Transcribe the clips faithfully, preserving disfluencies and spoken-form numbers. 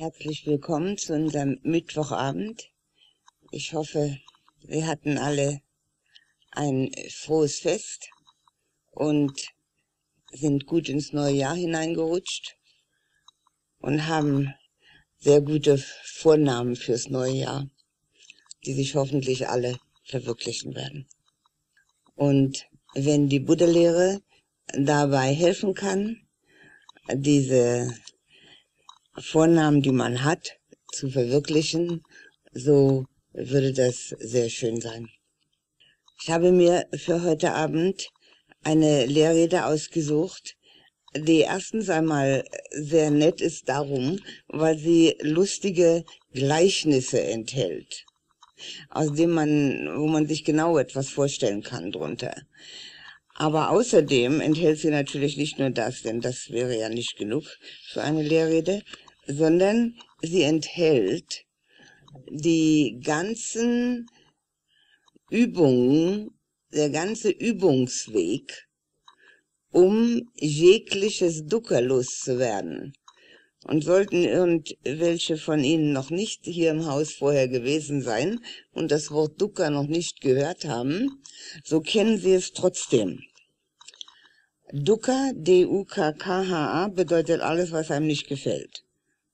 Herzlich willkommen zu unserem Mittwochabend. Ich hoffe, wir hatten alle ein frohes Fest und sind gut ins neue Jahr hineingerutscht und haben sehr gute Vornamen fürs neue Jahr, die sich hoffentlich alle verwirklichen werden. Und wenn die Buddha-Lehre dabei helfen kann, diese Vornamen, die man hat, zu verwirklichen, so würde das sehr schön sein. Ich habe mir für heute Abend eine Lehrrede ausgesucht, die erstens einmal sehr nett ist darum, weil sie lustige Gleichnisse enthält, aus dem man, wo man sich genau etwas vorstellen kann drunter. Aber außerdem enthält sie natürlich nicht nur das, denn das wäre ja nicht genug für eine Lehrrede, sondern sie enthält die ganzen Übungen, der ganze Übungsweg, um jegliches Dukkha loszuwerden. Und sollten irgendwelche von Ihnen noch nicht hier im Haus vorher gewesen sein und das Wort Dukkha noch nicht gehört haben, so kennen Sie es trotzdem. Dukkha, D U K K H A, bedeutet alles, was einem nicht gefällt.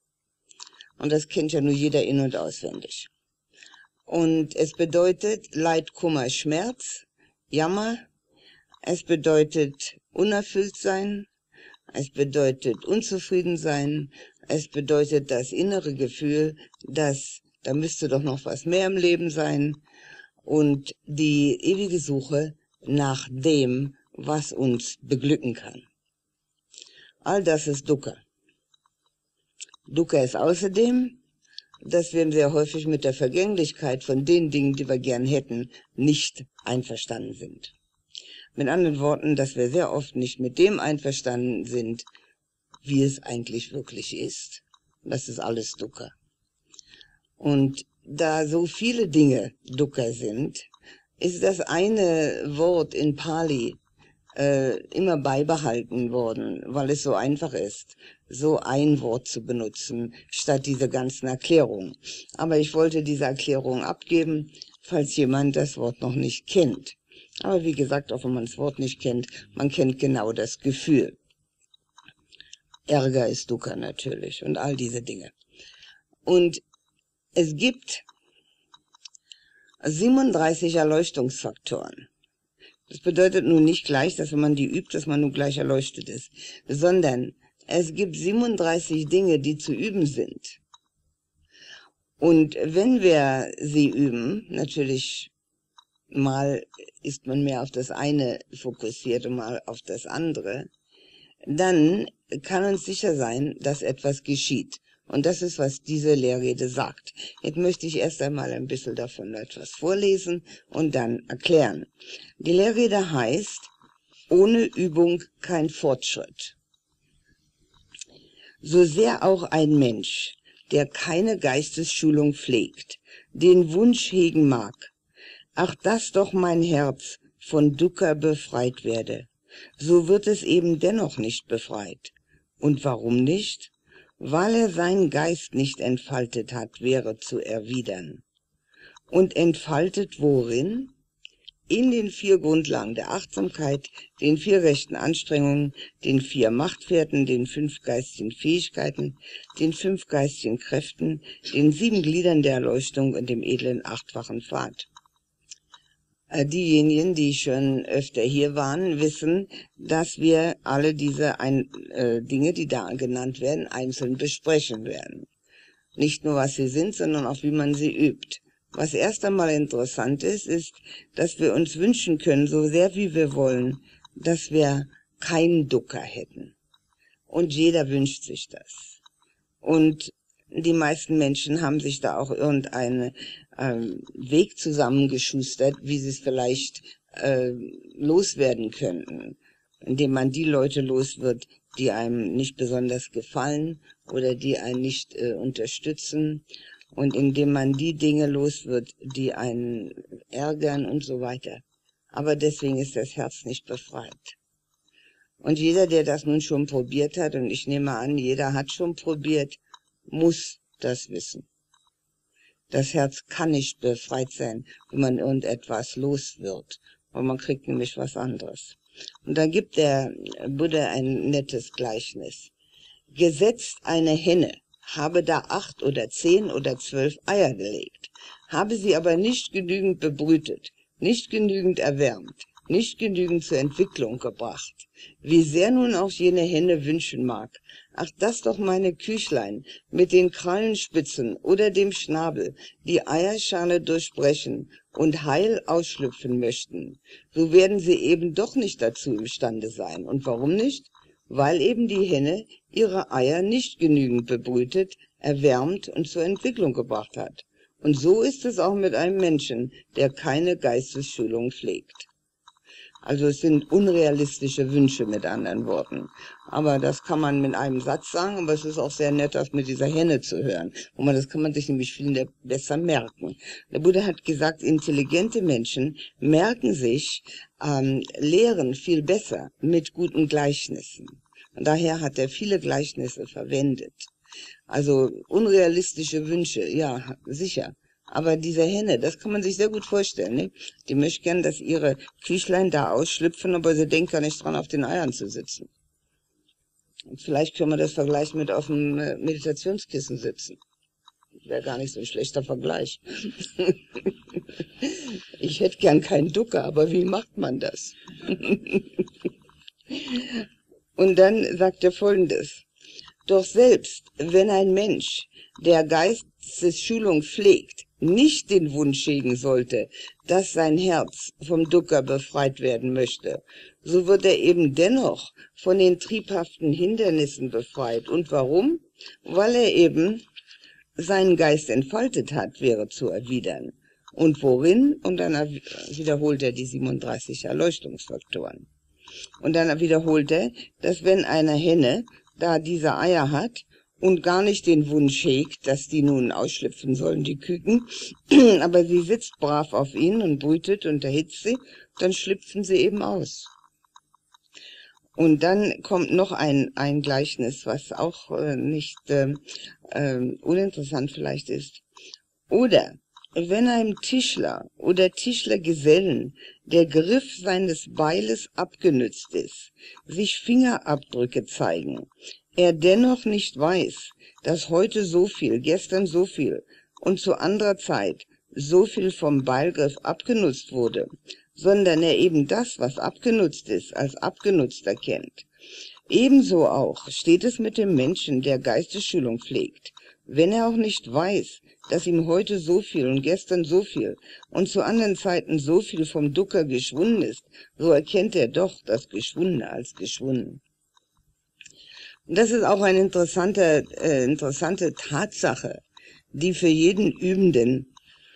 Und das kennt ja nur jeder in- und auswendig. Und es bedeutet Leid, Kummer, Schmerz, Jammer. Es bedeutet unerfüllt sein. Es bedeutet unzufrieden sein. Es bedeutet das innere Gefühl, dass da müsste doch noch was mehr im Leben sein. Und die ewige Suche nach dem, was uns beglücken kann. All das ist Dukkha. Dukkha ist außerdem, dass wir sehr häufig mit der Vergänglichkeit von den Dingen, die wir gern hätten, nicht einverstanden sind. Mit anderen Worten, dass wir sehr oft nicht mit dem einverstanden sind, wie es eigentlich wirklich ist. Das ist alles Dukkha. Und da so viele Dinge Dukkha sind, ist das eine Wort in Pali äh, immer beibehalten worden, weil es so einfach ist, so ein Wort zu benutzen, statt diese ganzen Erklärungen. Aber ich wollte diese Erklärung abgeben, falls jemand das Wort noch nicht kennt. Aber wie gesagt, auch wenn man das Wort nicht kennt, man kennt genau das Gefühl. Ärger ist Dukkha natürlich und all diese Dinge. Und es gibt siebenunddreißig Erleuchtungsfaktoren. Das bedeutet nun nicht gleich, dass wenn man die übt, dass man nun gleich erleuchtet ist, sondern es gibt siebenunddreißig Dinge, die zu üben sind. Und wenn wir sie üben, natürlich mal ist man mehr auf das eine fokussiert und mal auf das andere, dann kann uns sicher sein, dass etwas geschieht. Und das ist, was diese Lehrrede sagt. Jetzt möchte ich erst einmal ein bisschen davon etwas vorlesen und dann erklären. Die Lehrrede heißt, ohne Übung kein Fortschritt. So sehr auch ein Mensch, der keine Geistesschulung pflegt, den Wunsch hegen mag, ach, dass doch mein Herz von Dukkha befreit werde, so wird es eben dennoch nicht befreit. Und warum nicht? Weil er seinen Geist nicht entfaltet hat, wäre zu erwidern. Und entfaltet worin? In den vier Grundlagen der Achtsamkeit, den vier rechten Anstrengungen, den vier Machtwerten, den fünf geistigen Fähigkeiten, den fünf geistigen Kräften, den sieben Gliedern der Erleuchtung und dem edlen achtfachen Pfad. Diejenigen, die schon öfter hier waren, wissen, dass wir alle diese ein, äh, Dinge, die da genannt werden, einzeln besprechen werden. Nicht nur, was sie sind, sondern auch, wie man sie übt. Was erst einmal interessant ist, ist, dass wir uns wünschen können, so sehr wie wir wollen, dass wir kein Dukkha hätten. Und jeder wünscht sich das. Und die meisten Menschen haben sich da auch irgendeinen ähm, Weg zusammengeschustert, wie sie es vielleicht äh, loswerden könnten, indem man die Leute los wird, die einem nicht besonders gefallen oder die einen nicht äh, unterstützen und indem man die Dinge los wird, die einen ärgern und so weiter. Aber deswegen ist das Herz nicht befreit. Und jeder, der das nun schon probiert hat, und ich nehme an, jeder hat schon probiert, muss das wissen. Das Herz kann nicht befreit sein, wenn man irgendetwas los wird, weil man kriegt nämlich was anderes. Und da gibt der Buddha ein nettes Gleichnis. Gesetzt eine Henne, habe da acht oder zehn oder zwölf Eier gelegt, habe sie aber nicht genügend bebrütet, nicht genügend erwärmt, nicht genügend zur Entwicklung gebracht. Wie sehr nun auch jene Henne wünschen mag, ach, dass doch meine Küchlein mit den Krallenspitzen oder dem Schnabel die Eierschale durchbrechen und heil ausschlüpfen möchten, so werden sie eben doch nicht dazu imstande sein. Und warum nicht? Weil eben die Henne ihre Eier nicht genügend bebrütet, erwärmt und zur Entwicklung gebracht hat. Und so ist es auch mit einem Menschen, der keine Geistesschulung pflegt. Also es sind unrealistische Wünsche, mit anderen Worten. Aber das kann man mit einem Satz sagen, aber es ist auch sehr nett, das mit dieser Henne zu hören. Und man, das kann man sich nämlich viel besser merken. Der Buddha hat gesagt, intelligente Menschen merken sich ähm, Lehren viel besser mit guten Gleichnissen. Und daher hat er viele Gleichnisse verwendet. Also unrealistische Wünsche, ja, sicher. Aber diese Henne, das kann man sich sehr gut vorstellen, ne? Die möchte gern, dass ihre Küchlein da ausschlüpfen, aber sie denkt gar nicht dran, auf den Eiern zu sitzen. Und vielleicht können wir das vergleichen mit auf dem Meditationskissen sitzen. Wäre gar nicht so ein schlechter Vergleich. Ich hätte gern keinen Ducker, aber wie macht man das? Und dann sagt er Folgendes. Doch selbst wenn ein Mensch, der Geistesschulung pflegt, nicht den Wunsch hegen sollte, dass sein Herz vom Dukkha befreit werden möchte, so wird er eben dennoch von den triebhaften Hindernissen befreit. Und warum? Weil er eben seinen Geist entfaltet hat, wäre zu erwidern. Und worin? Und dann wiederholt er die siebenunddreißig Erleuchtungsfaktoren. Und dann wiederholt er, dass wenn eine Henne da diese Eier hat, und gar nicht den Wunsch hegt, dass die nun ausschlüpfen sollen, die Küken, aber sie sitzt brav auf ihnen und brütet und erhitzt sie, dann schlüpfen sie eben aus. Und dann kommt noch ein, ein Gleichnis, was auch äh, nicht äh, äh, uninteressant vielleicht ist. Oder wenn einem Tischler oder Tischlergesellen der Griff seines Beiles abgenützt ist, sich Fingerabdrücke zeigen, er dennoch nicht weiß, dass heute so viel, gestern so viel und zu anderer Zeit so viel vom Beilgriff abgenutzt wurde, sondern er eben das, was abgenutzt ist, als abgenutzt erkennt. Ebenso auch steht es mit dem Menschen, der Geistesschulung pflegt, wenn er auch nicht weiß, dass ihm heute so viel und gestern so viel und zu anderen Zeiten so viel vom Dukkha geschwunden ist, so erkennt er doch das Geschwundene als geschwunden. Das ist auch eine interessante, äh, interessante Tatsache, die für jeden Übenden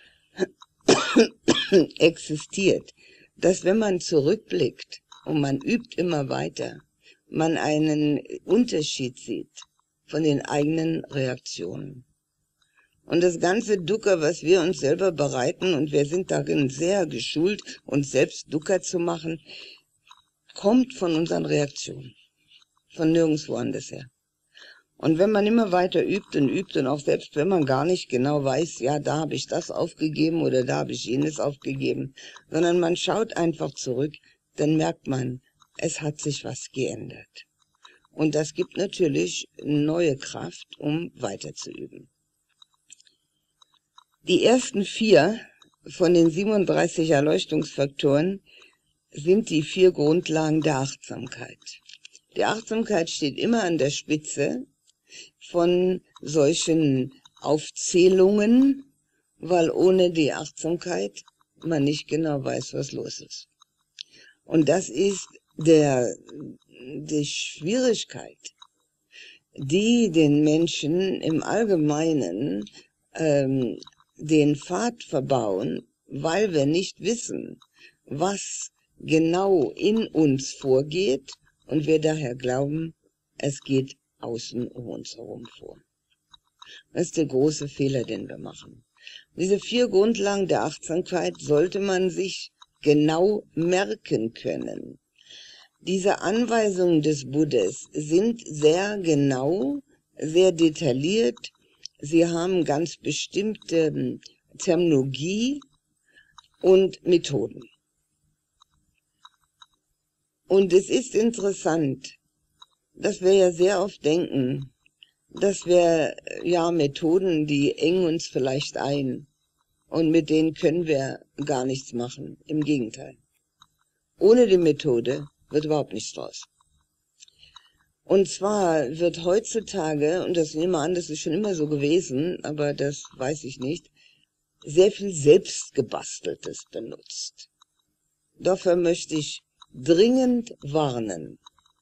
existiert, dass wenn man zurückblickt und man übt immer weiter, man einen Unterschied sieht von den eigenen Reaktionen. Und das ganze Dukkha, was wir uns selber bereiten, und wir sind darin sehr geschult, uns selbst Dukkha zu machen, kommt von unseren Reaktionen. Von nirgendwo anders her. Und wenn man immer weiter übt und übt und auch selbst wenn man gar nicht genau weiß, ja, da habe ich das aufgegeben oder da habe ich jenes aufgegeben, sondern man schaut einfach zurück, dann merkt man, es hat sich was geändert. Und das gibt natürlich neue Kraft, um weiter zu üben. Die ersten vier von den siebenunddreißig Erleuchtungsfaktoren sind die vier Grundlagen der Achtsamkeit. Die Achtsamkeit steht immer an der Spitze von solchen Aufzählungen, weil ohne die Achtsamkeit man nicht genau weiß, was los ist. Und das ist der, die Schwierigkeit, die den Menschen im Allgemeinen ähm, den Pfad verbauen, weil wir nicht wissen, was genau in uns vorgeht, und wir daher glauben, es geht außen um uns herum vor. Das ist der große Fehler, den wir machen. Diese vier Grundlagen der Achtsamkeit sollte man sich genau merken können. Diese Anweisungen des Buddhas sind sehr genau, sehr detailliert sie haben ganz bestimmte Terminologie und Methoden. Und es ist interessant, dass wir ja sehr oft denken, dass wir, ja, Methoden, die engen uns vielleicht ein und mit denen können wir gar nichts machen. Im Gegenteil. Ohne die Methode wird überhaupt nichts draus. Und zwar wird heutzutage, und das nehme ich an, das ist schon immer so gewesen, aber das weiß ich nicht, sehr viel Selbstgebasteltes benutzt. Dafür möchte ich dringend warnen.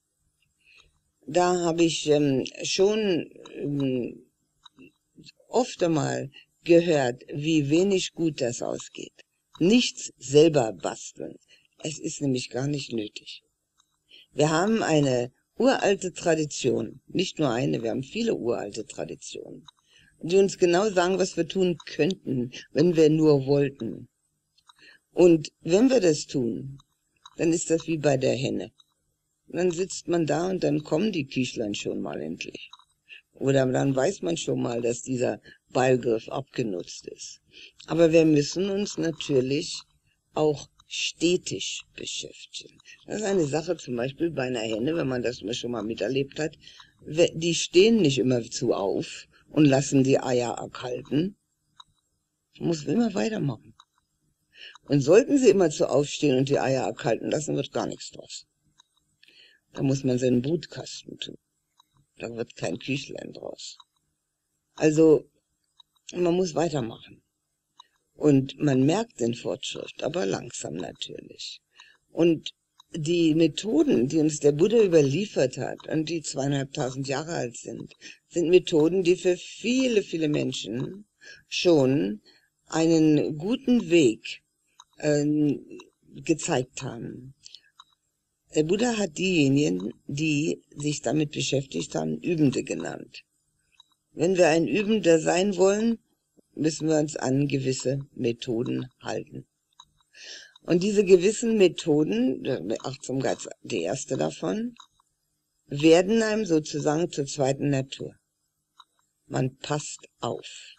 Da habe ich ähm, schon ähm, oft einmal gehört, wie wenig gut das ausgeht. Nichts selber basteln. Es ist nämlich gar nicht nötig. Wir haben eine uralte Tradition, nicht nur eine, wir haben viele uralte Traditionen, die uns genau sagen, was wir tun könnten, wenn wir nur wollten. Und wenn wir das tun, dann ist das wie bei der Henne. Dann sitzt man da und dann kommen die Küchlein schon mal endlich. Oder dann weiß man schon mal, dass dieser Beilgriff abgenutzt ist. Aber wir müssen uns natürlich auch stetig beschäftigen. Das ist eine Sache zum Beispiel bei einer Henne, wenn man das mal schon mal miterlebt hat. Die stehen nicht immer zu auf und lassen die Eier erkalten. Man muss immer weitermachen. Und sollten sie immer zu aufstehen und die Eier erkalten lassen, wird gar nichts draus. Da muss man seinen Brutkasten tun. Da wird kein Küchlein draus. Also, man muss weitermachen. Und man merkt den Fortschritt, aber langsam natürlich. Und die Methoden, die uns der Buddha überliefert hat und die zweieinhalbtausend Jahre alt sind, sind Methoden, die für viele, viele Menschen schon einen guten Weg äh, gezeigt haben. Der Buddha hat diejenigen, die sich damit beschäftigt haben, Übende genannt. Wenn wir ein Übender sein wollen, müssen wir uns an gewisse Methoden halten. Und diese gewissen Methoden, Achtsamkeit, die erste davon, werden einem sozusagen zur zweiten Natur. Man passt auf.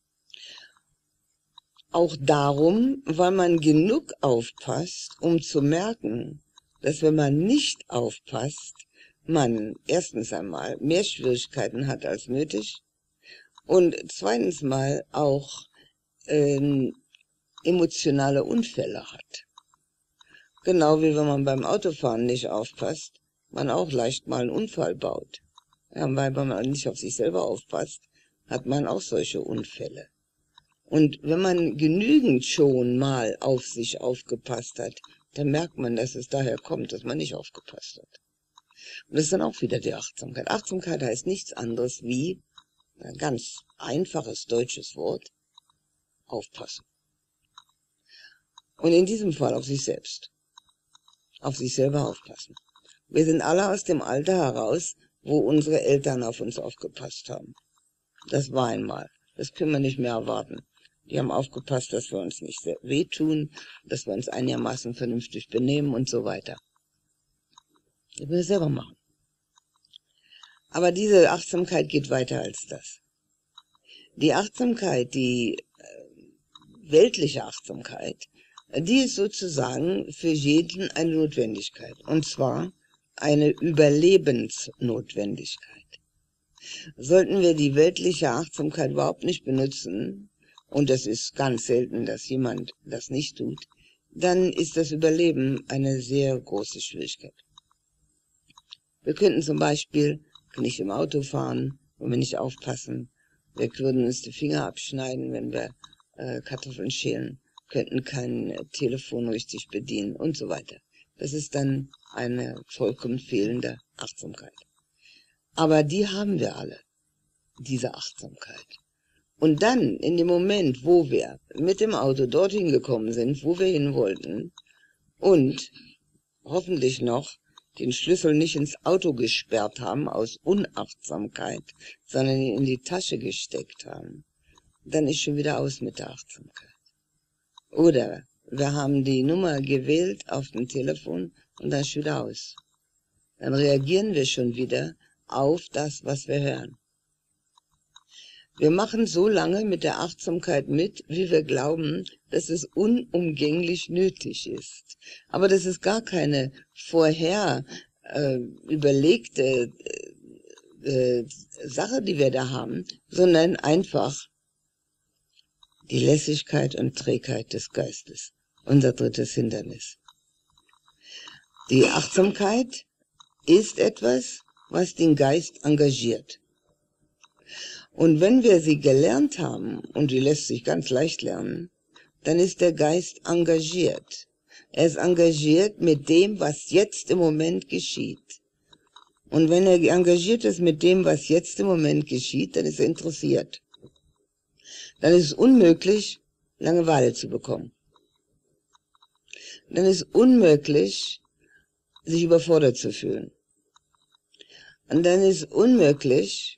Auch darum, weil man genug aufpasst, um zu merken, dass wenn man nicht aufpasst, man erstens einmal mehr Schwierigkeiten hat als nötig und zweitens mal auch ähm, emotionale Unfälle hat. Genau wie wenn man beim Autofahren nicht aufpasst, man auch leicht mal einen Unfall baut. Ja, weil wenn man nicht auf sich selber aufpasst, hat man auch solche Unfälle. Und wenn man genügend schon mal auf sich aufgepasst hat, dann merkt man, dass es daher kommt, dass man nicht aufgepasst hat. Und das ist dann auch wieder die Achtsamkeit. Achtsamkeit heißt nichts anderes wie, ein ganz einfaches deutsches Wort, aufpassen. Und in diesem Fall auf sich selbst. Auf sich selber aufpassen. Wir sind alle aus dem Alter heraus, wo unsere Eltern auf uns aufgepasst haben. Das war einmal. Das können wir nicht mehr erwarten. Die haben aufgepasst, dass wir uns nicht wehtun, dass wir uns einigermaßen vernünftig benehmen und so weiter. Das müssen wir selber machen. Aber diese Achtsamkeit geht weiter als das. Die Achtsamkeit, die äh, weltliche Achtsamkeit, die ist sozusagen für jeden eine Notwendigkeit. Und zwar eine Überlebensnotwendigkeit. Sollten wir die weltliche Achtsamkeit überhaupt nicht benutzen, und es ist ganz selten, dass jemand das nicht tut, dann ist das Überleben eine sehr große Schwierigkeit. Wir könnten zum Beispiel nicht im Auto fahren, wenn wir nicht aufpassen. Wir würden uns die Finger abschneiden, wenn wir äh, Kartoffeln schälen, könnten kein äh, Telefon richtig bedienen und so weiter. Das ist dann eine vollkommen fehlende Achtsamkeit. Aber die haben wir alle, diese Achtsamkeit. Und dann, in dem Moment, wo wir mit dem Auto dorthin gekommen sind, wo wir hin wollten, und hoffentlich noch den Schlüssel nicht ins Auto gesperrt haben aus Unachtsamkeit, sondern ihn in die Tasche gesteckt haben, dann ist schon wieder aus mit der Achtsamkeit. Oder wir haben die Nummer gewählt auf dem Telefon und dann ist schon wieder aus. Dann reagieren wir schon wieder auf das, was wir hören. Wir machen so lange mit der Achtsamkeit mit, wie wir glauben, dass es unumgänglich nötig ist. Aber das ist gar keine vorher äh, überlegte äh, Sache, die wir da haben, sondern einfach die Lässigkeit und Trägheit des Geistes. Unser drittes Hindernis. Die Achtsamkeit ist etwas, was den Geist engagiert. Und wenn wir sie gelernt haben, und die lässt sich ganz leicht lernen, dann ist der Geist engagiert. Er ist engagiert mit dem, was jetzt im Moment geschieht. Und wenn er engagiert ist mit dem, was jetzt im Moment geschieht, dann ist er interessiert. Dann ist es unmöglich, Langeweile zu bekommen. Dann ist es unmöglich, sich überfordert zu fühlen. Und dann ist es unmöglich,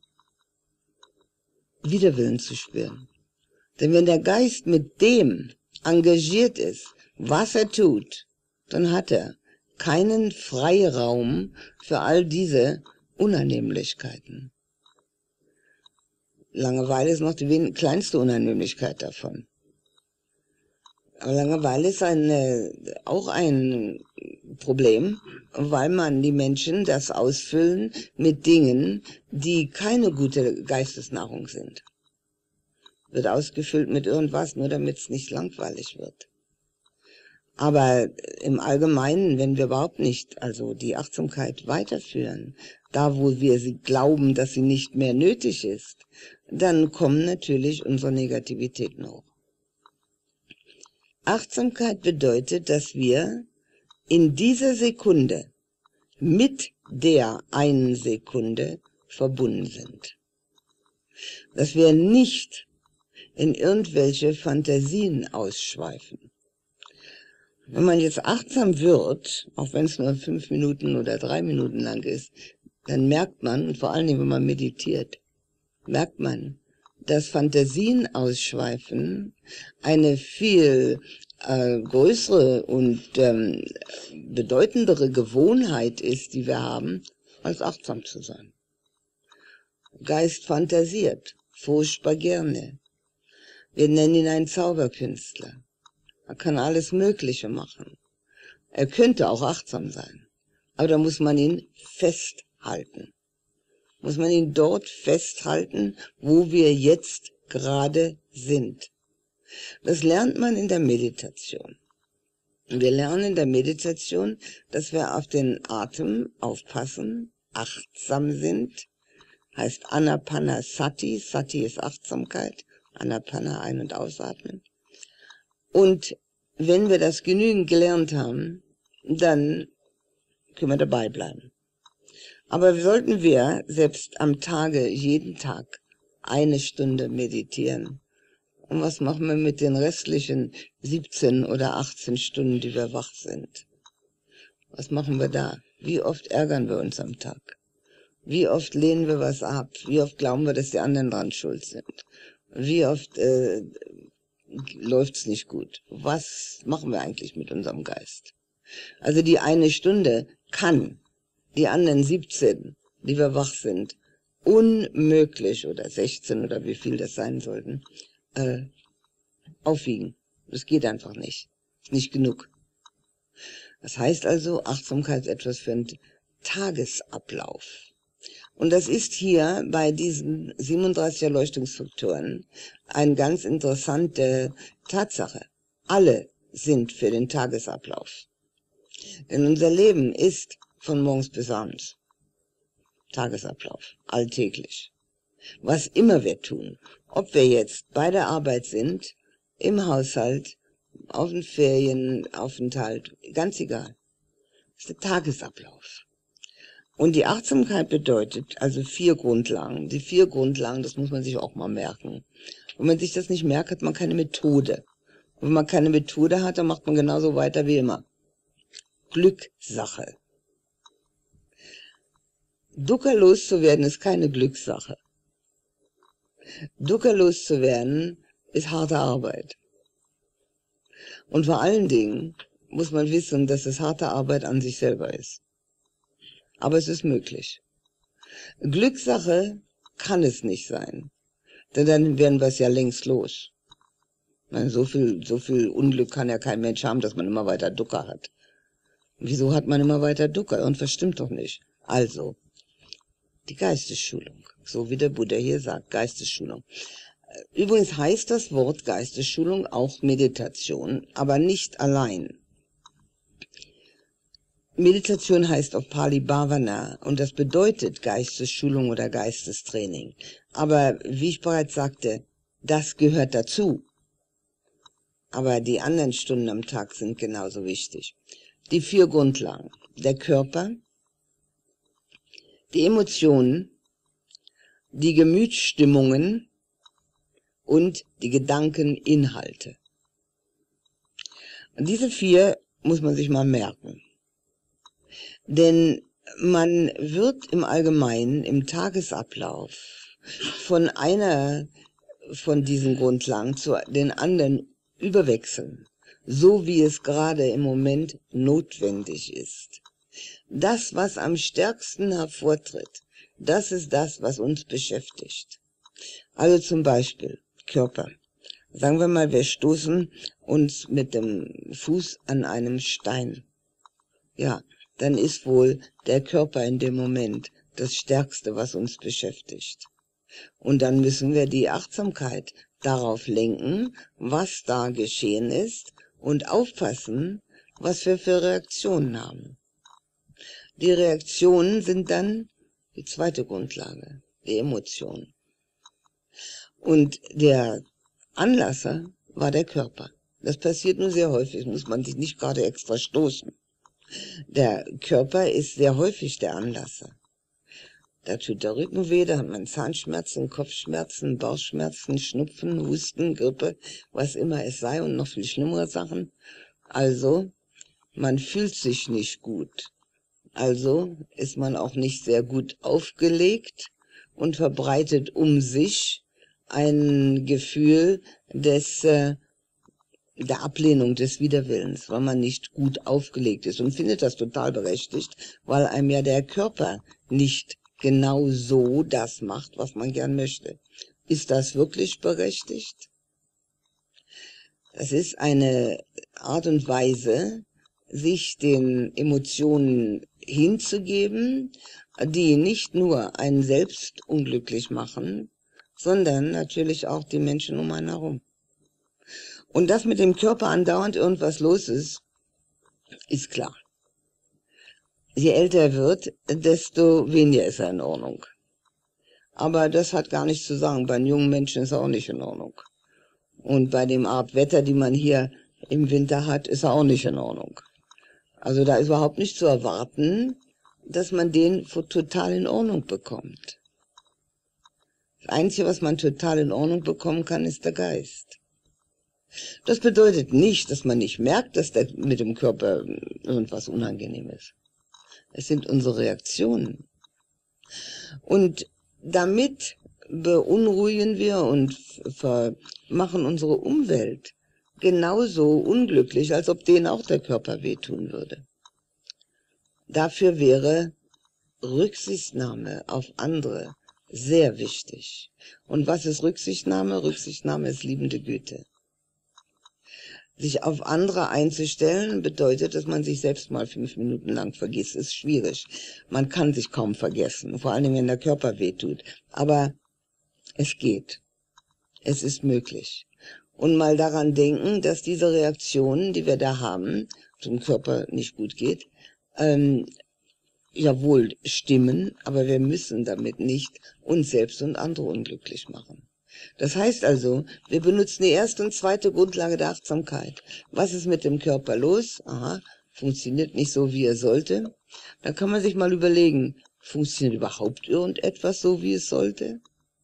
Widerwillen zu spüren. Denn wenn der Geist mit dem engagiert ist, was er tut, dann hat er keinen Freiraum für all diese Unannehmlichkeiten. Langeweile ist noch die kleinste Unannehmlichkeit davon. Aber Langeweile ist eine, auch ein Problem, weil man die Menschen das ausfüllen mit Dingen, die keine gute Geistesnahrung sind. Wird ausgefüllt mit irgendwas, nur damit es nicht langweilig wird. Aber im Allgemeinen, wenn wir überhaupt nicht, also die Achtsamkeit weiterführen, da wo wir sie glauben, dass sie nicht mehr nötig ist, dann kommen natürlich unsere Negativitäten hoch. Achtsamkeit bedeutet, dass wir in dieser Sekunde mit der einen Sekunde verbunden sind. Dass wir nicht in irgendwelche Fantasien ausschweifen. Wenn man jetzt achtsam wird, auch wenn es nur fünf Minuten oder drei Minuten lang ist, dann merkt man, und vor allen Dingen, wenn man meditiert, merkt man, dass Fantasien ausschweifen eine viel äh, größere und ähm, bedeutendere Gewohnheit ist, die wir haben, als achtsam zu sein. Geist fantasiert, furchtbar gerne. Wir nennen ihn einen Zauberkünstler. Er kann alles Mögliche machen. Er könnte auch achtsam sein, aber da muss man ihn festhalten. Muss man ihn dort festhalten, wo wir jetzt gerade sind. Das lernt man in der Meditation. Wir lernen in der Meditation, dass wir auf den Atem aufpassen, achtsam sind. Heißt Anapanasati, Sati ist Achtsamkeit, Anapana ein- und ausatmen. Und wenn wir das genügend gelernt haben, dann können wir dabei bleiben. Aber sollten wir selbst am Tage, jeden Tag, eine Stunde meditieren, und was machen wir mit den restlichen siebzehn oder achtzehn Stunden, die wir wach sind? Was machen wir da? Wie oft ärgern wir uns am Tag? Wie oft lehnen wir was ab? Wie oft glauben wir, dass die anderen dran schuld sind? Wie oft äh, läuft's nicht gut? Was machen wir eigentlich mit unserem Geist? Also die eine Stunde kann die anderen siebzehn, die wir wach sind, unmöglich, oder sechzehn oder wie viel das sein sollten, äh, aufwiegen. Das geht einfach nicht. Ist nicht genug. Das heißt also, Achtsamkeit ist etwas für einen Tagesablauf. Und das ist hier bei diesen siebenunddreißig Erleuchtungsfaktoren eine ganz interessante Tatsache. Alle sind für den Tagesablauf. Denn unser Leben ist von morgens bis abends. Tagesablauf, alltäglich. Was immer wir tun, ob wir jetzt bei der Arbeit sind, im Haushalt, auf den Ferienaufenthalt, ganz egal. Das ist der Tagesablauf. Und die Achtsamkeit bedeutet also vier Grundlagen. Die vier Grundlagen, das muss man sich auch mal merken. Wenn man sich das nicht merkt, hat man keine Methode. Und wenn man keine Methode hat, dann macht man genauso weiter wie immer. Glückssache. Dukkha loszuwerden ist keine Glückssache. Dukkha loszuwerden ist harte Arbeit. Und vor allen Dingen muss man wissen, dass es harte Arbeit an sich selber ist. Aber es ist möglich. Glückssache kann es nicht sein. Denn dann wären wir es ja längst los. Ich meine, so viel, so viel Unglück kann ja kein Mensch haben, dass man immer weiter Ducker hat. Wieso hat man immer weiter Ducker? Irgendwas stimmt doch nicht. Also, die Geistesschulung. So wie der Buddha hier sagt, Geistesschulung. Übrigens heißt das Wort Geistesschulung auch Meditation, aber nicht allein. Meditation heißt auf Pali Bhavana und das bedeutet Geistesschulung oder Geistestraining. Aber wie ich bereits sagte, das gehört dazu. Aber die anderen Stunden am Tag sind genauso wichtig. Die vier Grundlagen. Der Körper, die Emotionen, die Gemütsstimmungen und die Gedankeninhalte. Und diese vier muss man sich mal merken. Denn man wird im Allgemeinen, im Tagesablauf, von einer von diesen Grundlagen zu den anderen überwechseln, so wie es gerade im Moment notwendig ist. Das, was am stärksten hervortritt, das ist das, was uns beschäftigt. Also zum Beispiel Körper. Sagen wir mal, wir stoßen uns mit dem Fuß an einem Stein. Ja, dann ist wohl der Körper in dem Moment das Stärkste, was uns beschäftigt. Und dann müssen wir die Achtsamkeit darauf lenken, was da geschehen ist und aufpassen, was wir für Reaktionen haben. Die Reaktionen sind dann die zweite Grundlage, die Emotionen. Und der Anlasser war der Körper. Das passiert nur sehr häufig, muss man sich nicht gerade extra stoßen. Der Körper ist sehr häufig der Anlasser. Da tut der Rücken weh, da hat man Zahnschmerzen, Kopfschmerzen, Bauchschmerzen, Schnupfen, Husten, Grippe, was immer es sei und noch viel schlimmere Sachen. Also, man fühlt sich nicht gut. Also ist man auch nicht sehr gut aufgelegt und verbreitet um sich ein Gefühl des, äh, der Ablehnung, des Widerwillens, weil man nicht gut aufgelegt ist und findet das total berechtigt, weil einem ja der Körper nicht genau so das macht, was man gern möchte. Ist das wirklich berechtigt? Das ist eine Art und Weise, sich den Emotionen hinzugeben, die nicht nur einen selbst unglücklich machen, sondern natürlich auch die Menschen um einen herum. Und dass mit dem Körper andauernd irgendwas los ist, ist klar. Je älter er wird, desto weniger ist er in Ordnung. Aber das hat gar nichts zu sagen. Bei jungen Menschen ist er auch nicht in Ordnung. Und bei dem Art Wetter, die man hier im Winter hat, ist er auch nicht in Ordnung. Also da ist überhaupt nicht zu erwarten, dass man den total in Ordnung bekommt. Das Einzige, was man total in Ordnung bekommen kann, ist der Geist. Das bedeutet nicht, dass man nicht merkt, dass der mit dem Körper irgendwas unangenehm ist. Es sind unsere Reaktionen. Und damit beunruhigen wir und machen unsere Umwelt genauso unglücklich, als ob denen auch der Körper wehtun würde. Dafür wäre Rücksichtnahme auf andere sehr wichtig. Und was ist Rücksichtnahme? Rücksichtnahme ist liebende Güte. Sich auf andere einzustellen bedeutet, dass man sich selbst mal fünf Minuten lang vergisst. Ist schwierig. Man kann sich kaum vergessen, vor allem wenn der Körper wehtut. Aber es geht. Es ist möglich. Und mal daran denken, dass diese Reaktionen, die wir da haben, zum Körper nicht gut geht, ähm, jawohl stimmen, aber wir müssen damit nicht uns selbst und andere unglücklich machen. Das heißt also, wir benutzen die erste und zweite Grundlage der Achtsamkeit. Was ist mit dem Körper los? Aha, funktioniert nicht so, wie er sollte. Da kann man sich mal überlegen, funktioniert überhaupt irgendetwas so, wie es sollte?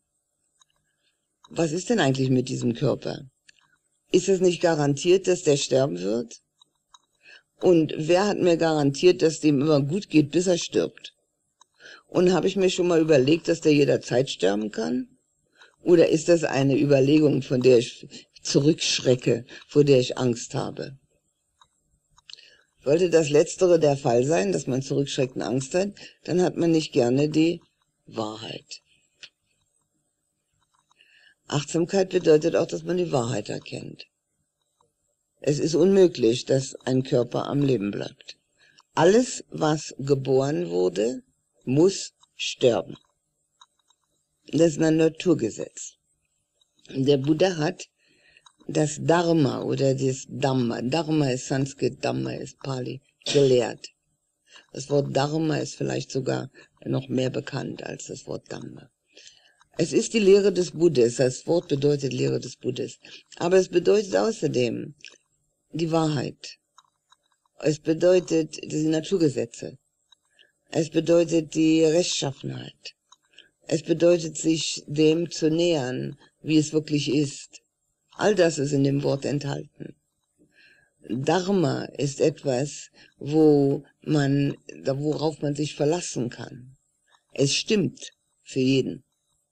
Was ist denn eigentlich mit diesem Körper? Ist es nicht garantiert, dass der sterben wird? Und wer hat mir garantiert, dass dem immer gut geht, bis er stirbt? Und habe ich mir schon mal überlegt, dass der jederzeit sterben kann? Oder ist das eine Überlegung, von der ich zurückschrecke, vor der ich Angst habe? Sollte das Letztere der Fall sein, dass man zurückschreckt und Angst hat, dann hat man nicht gerne die Wahrheit. Achtsamkeit bedeutet auch, dass man die Wahrheit erkennt. Es ist unmöglich, dass ein Körper am Leben bleibt. Alles, was geboren wurde, muss sterben. Das ist ein Naturgesetz. Der Buddha hat das Dharma oder das Dhamma, Dharma ist Sanskrit, Dhamma ist Pali, gelehrt. Das Wort Dharma ist vielleicht sogar noch mehr bekannt als das Wort Dhamma. Es ist die Lehre des Buddhas, das Wort bedeutet Lehre des Buddhas, aber es bedeutet außerdem die Wahrheit. Es bedeutet die Naturgesetze. Es bedeutet die Rechtschaffenheit. Es bedeutet, sich dem zu nähern, wie es wirklich ist. All das ist in dem Wort enthalten. Dharma ist etwas, wo man, worauf man sich verlassen kann. Es stimmt für jeden.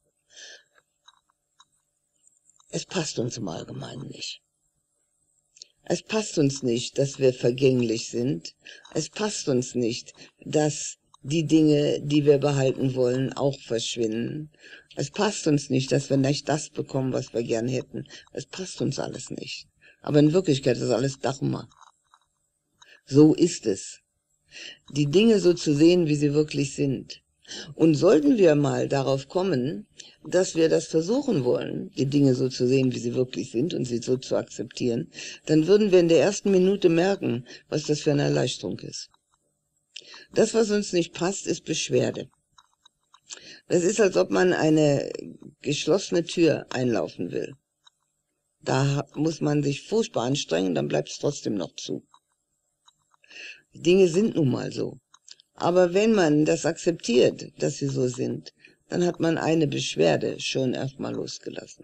Es passt uns im Allgemeinen nicht. Es passt uns nicht, dass wir vergänglich sind. Es passt uns nicht, dass die Dinge, die wir behalten wollen, auch verschwinden. Es passt uns nicht, dass wir nicht das bekommen, was wir gern hätten. Es passt uns alles nicht. Aber in Wirklichkeit ist alles Dharma. So ist es. Die Dinge so zu sehen, wie sie wirklich sind. Und sollten wir mal darauf kommen, dass wir das versuchen wollen, die Dinge so zu sehen, wie sie wirklich sind und sie so zu akzeptieren, dann würden wir in der ersten Minute merken, was das für eine Erleichterung ist. Das, was uns nicht passt, ist Beschwerde. Das ist, als ob man eine geschlossene Tür einlaufen will. Da muss man sich furchtbar anstrengen, dann bleibt es trotzdem noch zu. Die Dinge sind nun mal so. Aber wenn man das akzeptiert, dass sie so sind, dann hat man eine Beschwerde schon erstmal losgelassen.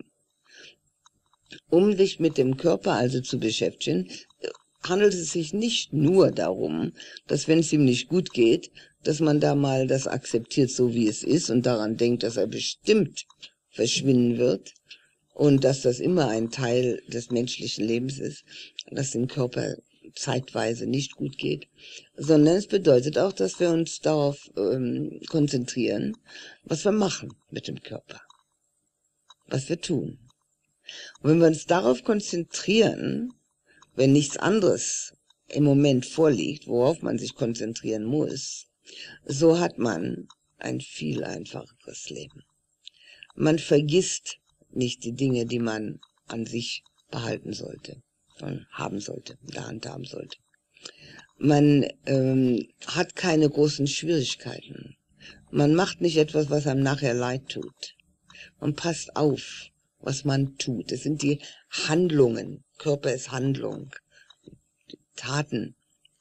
Um sich mit dem Körper also zu beschäftigen, handelt es sich nicht nur darum, dass wenn es ihm nicht gut geht, dass man da mal das akzeptiert, so wie es ist und daran denkt, dass er bestimmt verschwinden wird und dass das immer ein Teil des menschlichen Lebens ist, dass dem Körper zeitweise nicht gut geht, sondern es bedeutet auch, dass wir uns darauf ähm, konzentrieren, was wir machen mit dem Körper, was wir tun. Und wenn wir uns darauf konzentrieren, wenn nichts anderes im Moment vorliegt, worauf man sich konzentrieren muss, so hat man ein viel einfacheres Leben. Man vergisst nicht die Dinge, die man an sich behalten sollte, haben sollte, in der Hand haben sollte. Man ähm, hat keine großen Schwierigkeiten. Man macht nicht etwas, was einem nachher leid tut. Man passt auf, was man tut. Es sind die Handlungen. Körper ist Handlung. Taten.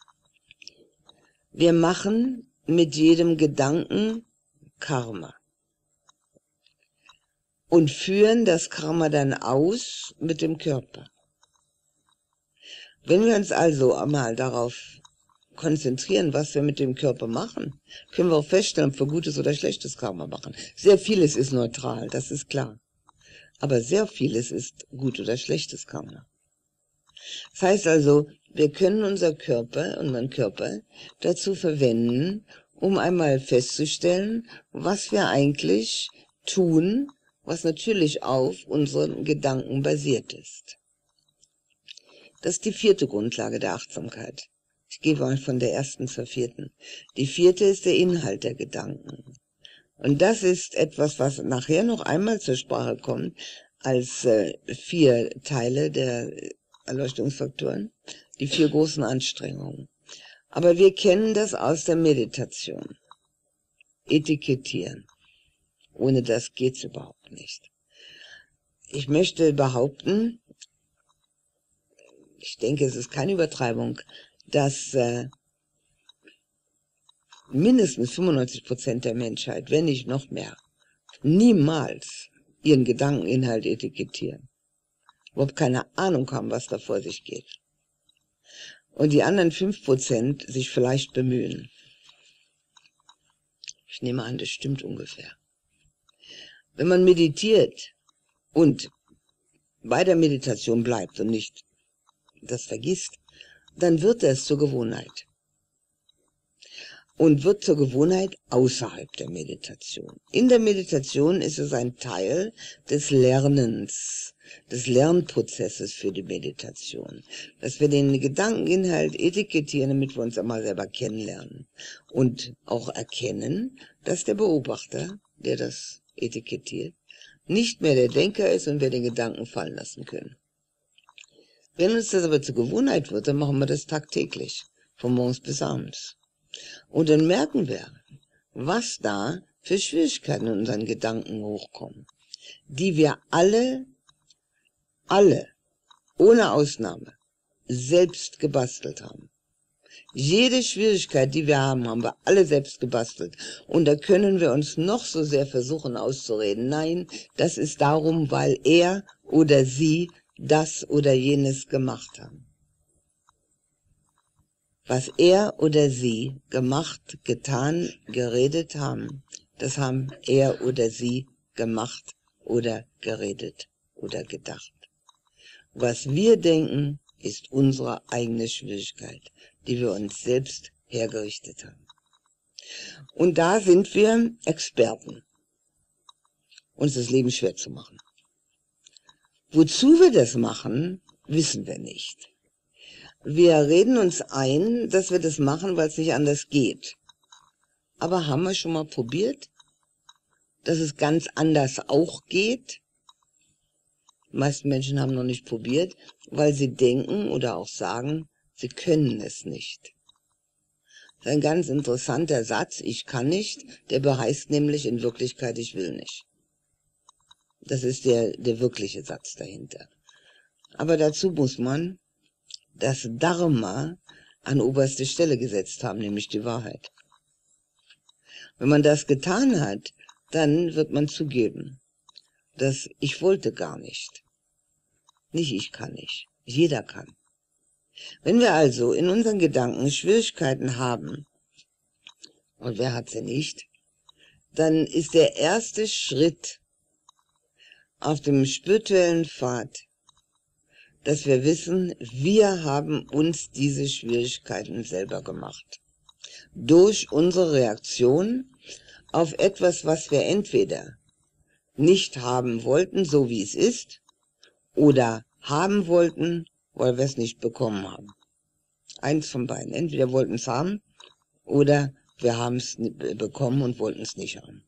Wir machen mit jedem Gedanken Karma. Und führen das Karma dann aus mit dem Körper. Wenn wir uns also einmal darauf konzentrieren, was wir mit dem Körper machen, können wir auch feststellen, ob wir gutes oder schlechtes Karma machen. Sehr vieles ist neutral, das ist klar. Aber sehr vieles ist gut oder schlechtes Karma. Das heißt also, wir können unser Körper, unseren Körper dazu verwenden, um einmal festzustellen, was wir eigentlich tun, was natürlich auf unseren Gedanken basiert ist. Das ist die vierte Grundlage der Achtsamkeit. Ich gehe mal von der ersten zur vierten. Die vierte ist der Inhalt der Gedanken. Und das ist etwas, was nachher noch einmal zur Sprache kommt, als äh, vier Teile der Erleuchtungsfaktoren, die vier großen Anstrengungen. Aber wir kennen das aus der Meditation. Etikettieren. Ohne das geht's überhaupt nicht. Ich möchte behaupten, ich denke, es ist keine Übertreibung, dass äh, mindestens fünfundneunzig Prozent der Menschheit, wenn nicht noch mehr, niemals ihren Gedankeninhalt etikettieren. Überhaupt keine Ahnung haben, was da vor sich geht. Und die anderen fünf Prozent sich vielleicht bemühen. Ich nehme an, das stimmt ungefähr. Wenn man meditiert und bei der Meditation bleibt und nicht das vergisst, dann wird das zur Gewohnheit. und wird zur Gewohnheit außerhalb der Meditation. In der Meditation ist es ein Teil des Lernens, des Lernprozesses für die Meditation, dass wir den Gedankeninhalt etikettieren, damit wir uns einmal selber kennenlernen und auch erkennen, dass der Beobachter, der das etikettiert, nicht mehr der Denker ist und wir den Gedanken fallen lassen können. Wenn uns das aber zur Gewohnheit wird, dann machen wir das tagtäglich, von morgens bis abends. Und dann merken wir, was da für Schwierigkeiten in unseren Gedanken hochkommen, die wir alle, alle, ohne Ausnahme, selbst gebastelt haben. Jede Schwierigkeit, die wir haben, haben wir alle selbst gebastelt. Und da können wir uns noch so sehr versuchen auszureden. Nein, das ist darum, weil er oder sie das oder jenes gemacht haben. Was er oder sie gemacht, getan, geredet haben, das haben er oder sie gemacht oder geredet oder gedacht. Was wir denken, ist unsere eigene Schwierigkeit, die wir uns selbst hergerichtet haben. Und da sind wir Experten, uns das Leben schwer zu machen. Wozu wir das machen, wissen wir nicht. Wir reden uns ein, dass wir das machen, weil es nicht anders geht. Aber haben wir schon mal probiert, dass es ganz anders auch geht? Die meisten Menschen haben noch nicht probiert, weil sie denken oder auch sagen, sie können es nicht. Das ist ein ganz interessanter Satz, ich kann nicht, der heißt nämlich in Wirklichkeit, ich will nicht. Das ist der, der wirkliche Satz dahinter. Aber dazu muss man das Dharma an oberste Stelle gesetzt haben, nämlich die Wahrheit. Wenn man das getan hat, dann wird man zugeben, dass ich wollte gar nicht. Nicht ich kann nicht, jeder kann. Wenn wir also in unseren Gedanken Schwierigkeiten haben, und wer hat sie nicht, dann ist der erste Schritt auf dem spirituellen Pfad, dass wir wissen, wir haben uns diese Schwierigkeiten selber gemacht. Durch unsere Reaktion auf etwas, was wir entweder nicht haben wollten, so wie es ist, oder haben wollten, weil wir es nicht bekommen haben. Eins von beiden. Entweder wollten es haben, oder wir haben es bekommen und wollten es nicht haben.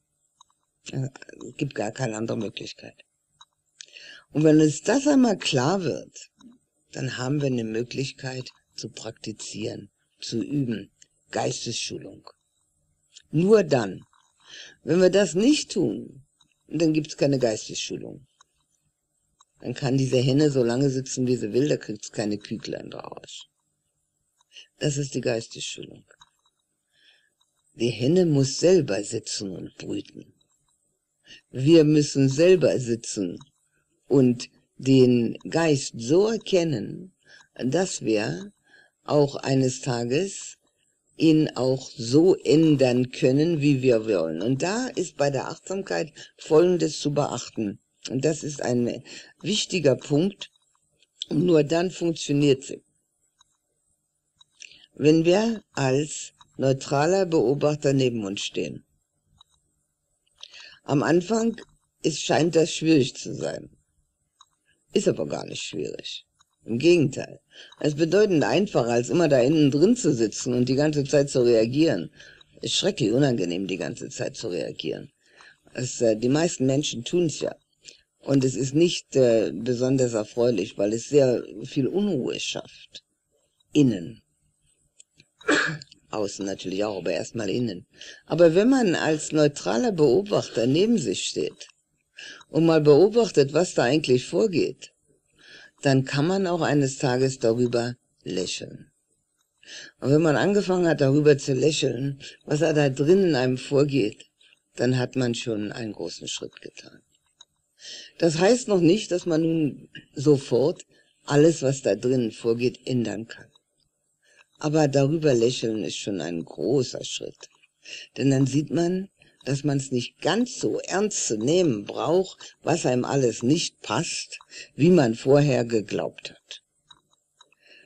Es gibt gar keine andere Möglichkeit. Und wenn uns das einmal klar wird, dann haben wir eine Möglichkeit zu praktizieren, zu üben. Geistesschulung. Nur dann. Wenn wir das nicht tun, dann gibt es keine Geistesschulung. Dann kann diese Henne so lange sitzen, wie sie will, da kriegt es keine Küglein draus. Das ist die Geistesschulung. Die Henne muss selber sitzen und brüten. Wir müssen selber sitzen und den Geist so erkennen, dass wir auch eines Tages ihn auch so ändern können, wie wir wollen. Und da ist bei der Achtsamkeit Folgendes zu beachten. Und das ist ein wichtiger Punkt. Und nur dann funktioniert sie. Wenn wir als neutraler Beobachter neben uns stehen. Am Anfang ist, scheint das schwierig zu sein. Ist aber gar nicht schwierig. Im Gegenteil. Es ist bedeutend einfacher, als immer da innen drin zu sitzen und die ganze Zeit zu reagieren. Es ist schrecklich unangenehm, die ganze Zeit zu reagieren. Es, äh, die meisten Menschen tun es ja. Und es ist nicht äh, besonders erfreulich, weil es sehr viel Unruhe schafft. Innen. Außen natürlich auch, aber erstmal innen. Aber wenn man als neutraler Beobachter neben sich steht und mal beobachtet, was da eigentlich vorgeht, dann kann man auch eines Tages darüber lächeln. Und wenn man angefangen hat, darüber zu lächeln, was da drin in einem vorgeht, dann hat man schon einen großen Schritt getan. Das heißt noch nicht, dass man nun sofort alles, was da drinnen vorgeht, ändern kann. Aber darüber lächeln ist schon ein großer Schritt. Denn dann sieht man, dass man es nicht ganz so ernst zu nehmen braucht, was einem alles nicht passt, wie man vorher geglaubt hat.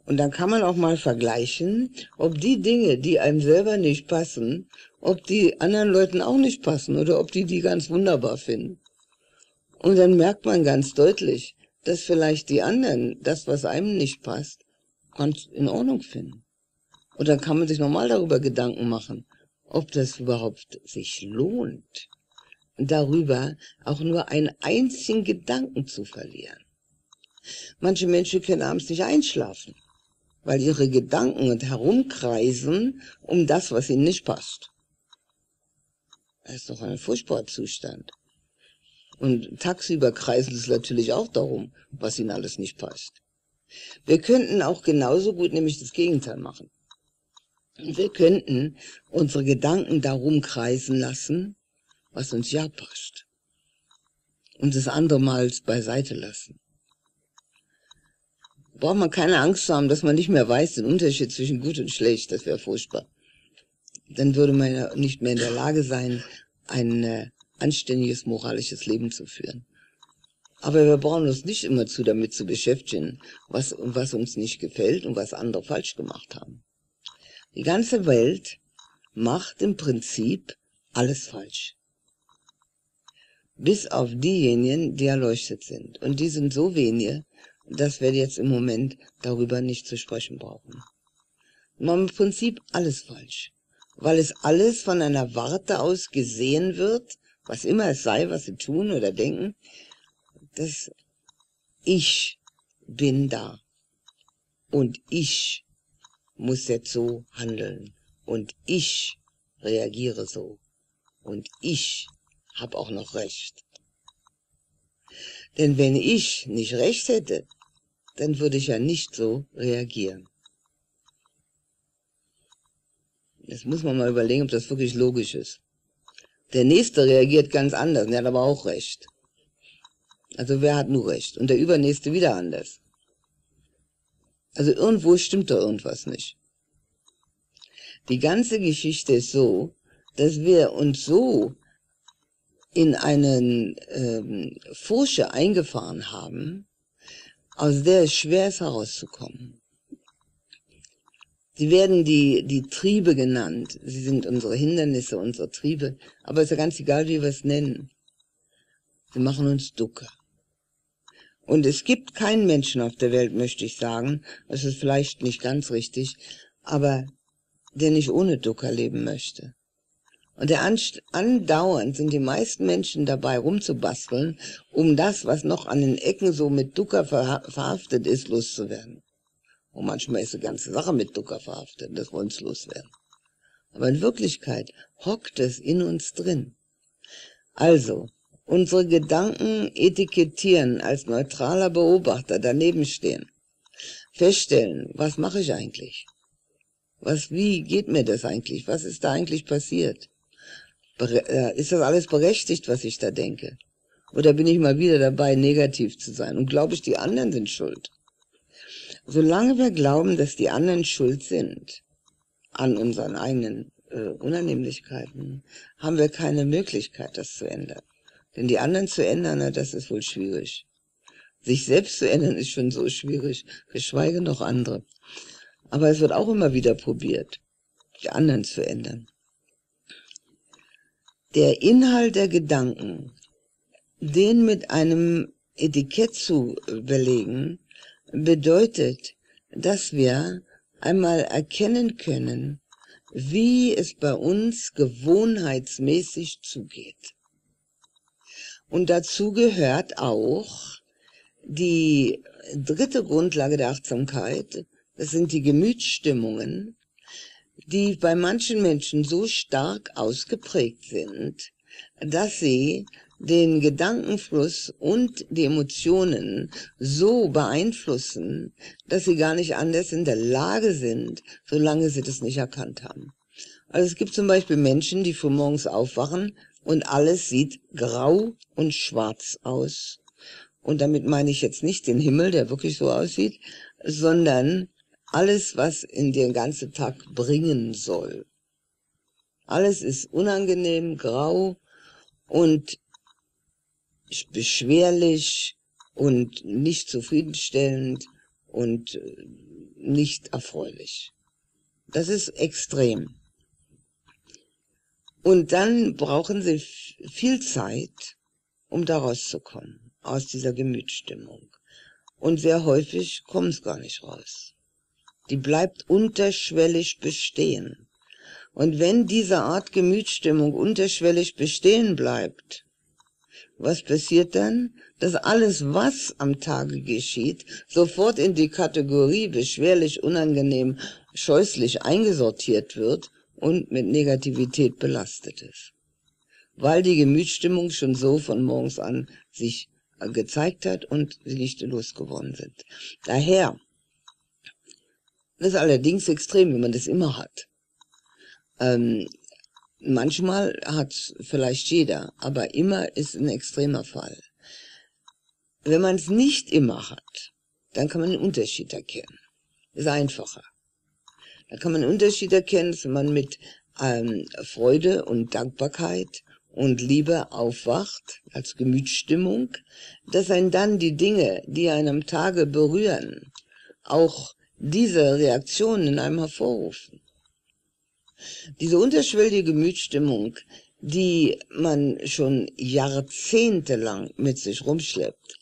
Und dann kann man auch mal vergleichen, ob die Dinge, die einem selber nicht passen, ob die anderen Leuten auch nicht passen oder ob die die ganz wunderbar finden. Und dann merkt man ganz deutlich, dass vielleicht die anderen das, was einem nicht passt, ganz in Ordnung finden. Und dann kann man sich nochmal darüber Gedanken machen, ob das überhaupt sich lohnt, darüber auch nur einen einzigen Gedanken zu verlieren. Manche Menschen können abends nicht einschlafen, weil ihre Gedanken herumkreisen um das, was ihnen nicht passt. Das ist doch ein furchtbarer Zustand. Und tagsüber kreisen es natürlich auch darum, was ihnen alles nicht passt. Wir könnten auch genauso gut nämlich das Gegenteil machen. Wir könnten unsere Gedanken darum kreisen lassen, was uns ja passt. Und das andere mal beiseite lassen. Braucht man keine Angst zu haben, dass man nicht mehr weiß den Unterschied zwischen gut und schlecht. Das wäre furchtbar. Dann würde man ja nicht mehr in der Lage sein, ein äh, anständiges, moralisches Leben zu führen. Aber wir brauchen uns nicht immerzu damit zu beschäftigen, was, was uns nicht gefällt und was andere falsch gemacht haben. Die ganze Welt macht im Prinzip alles falsch. Bis auf diejenigen, die erleuchtet sind. Und die sind so wenige, dass wir jetzt im Moment darüber nicht zu sprechen brauchen. Man im Prinzip alles falsch, weil es alles von einer Warte aus gesehen wird, was immer es sei, was sie tun oder denken, dass ich bin da und ich muss jetzt so handeln und ich reagiere so und ich habe auch noch Recht. Denn wenn ich nicht Recht hätte, dann würde ich ja nicht so reagieren. Jetzt muss man mal überlegen, ob das wirklich logisch ist. Der Nächste reagiert ganz anders, der hat aber auch Recht. Also wer hat nur Recht? Und der Übernächste wieder anders. Also irgendwo stimmt doch irgendwas nicht. Die ganze Geschichte ist so, dass wir uns so in eine ähm, Furche eingefahren haben, aus der es schwer ist herauszukommen. Sie werden die, die Triebe genannt. Sie sind unsere Hindernisse, unsere Triebe. Aber es ist ja ganz egal, wie wir es nennen. Sie machen uns Dukkha. Und es gibt keinen Menschen auf der Welt, möchte ich sagen, das ist vielleicht nicht ganz richtig, aber der nicht ohne Dukkha leben möchte. Und der andauernd sind die meisten Menschen dabei rumzubasteln, um das, was noch an den Ecken so mit Dukkha verhaftet ist, loszuwerden. Und manchmal ist die ganze Sache mit Dukkha verhaftet, das wollen sie loswerden. Aber in Wirklichkeit hockt es in uns drin. Also, unsere Gedanken etikettieren, als neutraler Beobachter daneben stehen. Feststellen, was mache ich eigentlich? Was, wie geht mir das eigentlich? Was ist da eigentlich passiert? Ist das alles berechtigt, was ich da denke? Oder bin ich mal wieder dabei, negativ zu sein? Und glaube ich, die anderen sind schuld? Solange wir glauben, dass die anderen schuld sind an unseren eigenen äh, Unannehmlichkeiten, haben wir keine Möglichkeit, das zu ändern. Denn die anderen zu ändern, na, das ist wohl schwierig. Sich selbst zu ändern ist schon so schwierig, geschweige noch andere. Aber es wird auch immer wieder probiert, die anderen zu ändern. Der Inhalt der Gedanken, den mit einem Etikett zu belegen, bedeutet, dass wir einmal erkennen können, wie es bei uns gewohnheitsmäßig zugeht. Und dazu gehört auch die dritte Grundlage der Achtsamkeit, das sind die Gemütsstimmungen, die bei manchen Menschen so stark ausgeprägt sind, dass sie den Gedankenfluss und die Emotionen so beeinflussen, dass sie gar nicht anders in der Lage sind, solange sie das nicht erkannt haben. Also es gibt zum Beispiel Menschen, die frühmorgens aufwachen und alles sieht grau und schwarz aus. Und damit meine ich jetzt nicht den Himmel, der wirklich so aussieht, sondern alles, was in den ganzen Tag bringen soll. Alles ist unangenehm, grau und beschwerlich und nicht zufriedenstellend und nicht erfreulich. Das ist extrem. Und dann brauchen sie viel Zeit, um da rauszukommen, aus dieser Gemütsstimmung. Und sehr häufig kommt es gar nicht raus. Die bleibt unterschwellig bestehen. Und wenn diese Art Gemütsstimmung unterschwellig bestehen bleibt, was passiert dann? Dass alles, was am Tage geschieht, sofort in die Kategorie beschwerlich, unangenehm, scheußlich eingesortiert wird und mit Negativität belastet ist. Weil die Gemütsstimmung schon so von morgens an sich gezeigt hat und sie nicht losgeworden sind. Daher, das ist allerdings extrem, wenn man das immer hat. Ähm, manchmal hat vielleicht jeder, aber immer ist ein extremer Fall. Wenn man es nicht immer hat, dann kann man einen Unterschied erkennen. Ist einfacher. Da kann man einen Unterschied erkennen, dass man mit ähm, Freude und Dankbarkeit und Liebe aufwacht, als Gemütsstimmung, dass einen dann die Dinge, die einen am Tage berühren, auch diese Reaktionen in einem hervorrufen. Diese unterschwellige Gemütsstimmung, die man schon jahrzehntelang mit sich rumschleppt,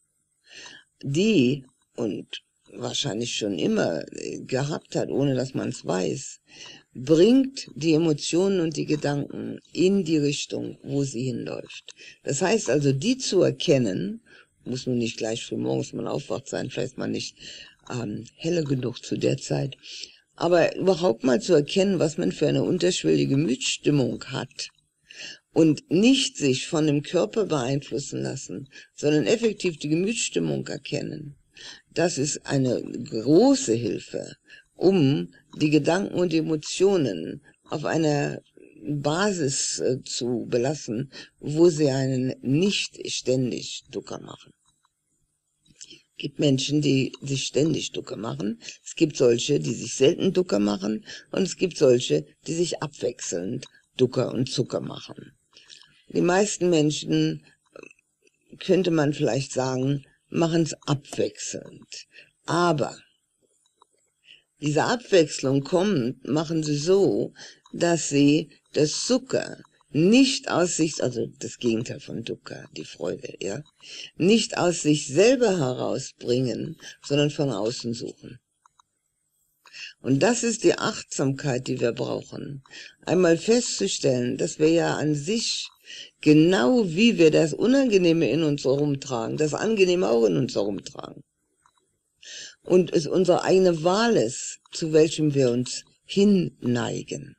die und wahrscheinlich schon immer gehabt hat, ohne dass man es weiß, bringt die Emotionen und die Gedanken in die Richtung, wo sie hinläuft. Das heißt also, die zu erkennen, muss nun nicht gleich früh morgens mal aufwacht sein, vielleicht ist man nicht ähm, helle genug zu der Zeit, aber überhaupt mal zu erkennen, was man für eine unterschwellige Gemütsstimmung hat und nicht sich von dem Körper beeinflussen lassen, sondern effektiv die Gemütsstimmung erkennen. Das ist eine große Hilfe, um die Gedanken und die Emotionen auf einer Basis äh, zu belassen, wo sie einen nicht ständig Ducker machen. Es gibt Menschen, die sich ständig Ducker machen. Es gibt solche, die sich selten Ducker machen. Und es gibt solche, die sich abwechselnd Ducker und Zucker machen. Die meisten Menschen, könnte man vielleicht sagen, machen es abwechselnd. Aber diese Abwechslung kommt, machen sie so, dass sie das Zucker nicht aus sich, also das Gegenteil von Dukkha, die Freude, ja, nicht aus sich selber herausbringen, sondern von außen suchen. Und das ist die Achtsamkeit, die wir brauchen. Einmal festzustellen, dass wir ja an sich, genau wie wir das Unangenehme in uns herumtragen, das Angenehme auch in uns herumtragen. Und es unsere eigene Wahl ist, zu welchem wir uns hinneigen.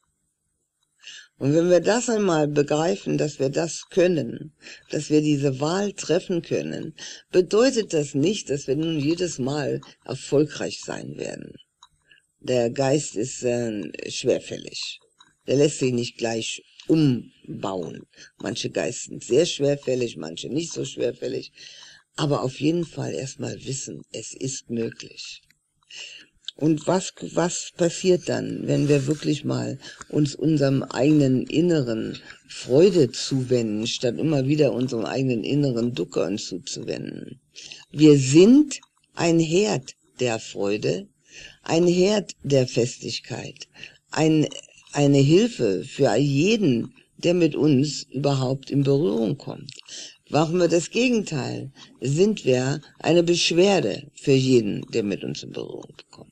Und wenn wir das einmal begreifen, dass wir das können, dass wir diese Wahl treffen können, bedeutet das nicht, dass wir nun jedes Mal erfolgreich sein werden. Der Geist ist äh, schwerfällig. Der lässt sich nicht gleich umbauen. Manche Geister sind sehr schwerfällig, manche nicht so schwerfällig. Aber auf jeden Fall erstmal wissen, es ist möglich. Und was, was passiert dann, wenn wir wirklich mal uns unserem eigenen inneren Freude zuwenden, statt immer wieder unserem eigenen inneren Dukkha uns zuzuwenden? Wir sind ein Herd der Freude, ein Herd der Festigkeit, ein, eine Hilfe für jeden, der mit uns überhaupt in Berührung kommt. Machen wir das Gegenteil, sind wir eine Beschwerde für jeden, der mit uns in Berührung kommt.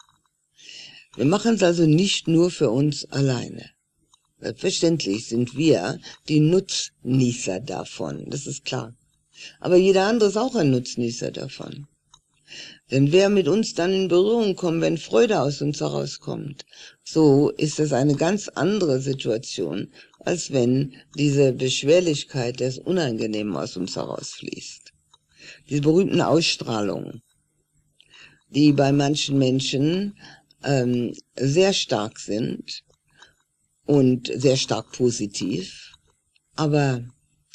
Wir machen es also nicht nur für uns alleine. Selbstverständlich sind wir die Nutznießer davon, das ist klar. Aber jeder andere ist auch ein Nutznießer davon. Denn wer mit uns dann in Berührung kommt, wenn Freude aus uns herauskommt, so ist das eine ganz andere Situation, als wenn diese Beschwerlichkeit, das Unangenehme aus uns herausfließt. Diese berühmten Ausstrahlungen, die bei manchen Menschen ähm, sehr stark sind und sehr stark positiv, aber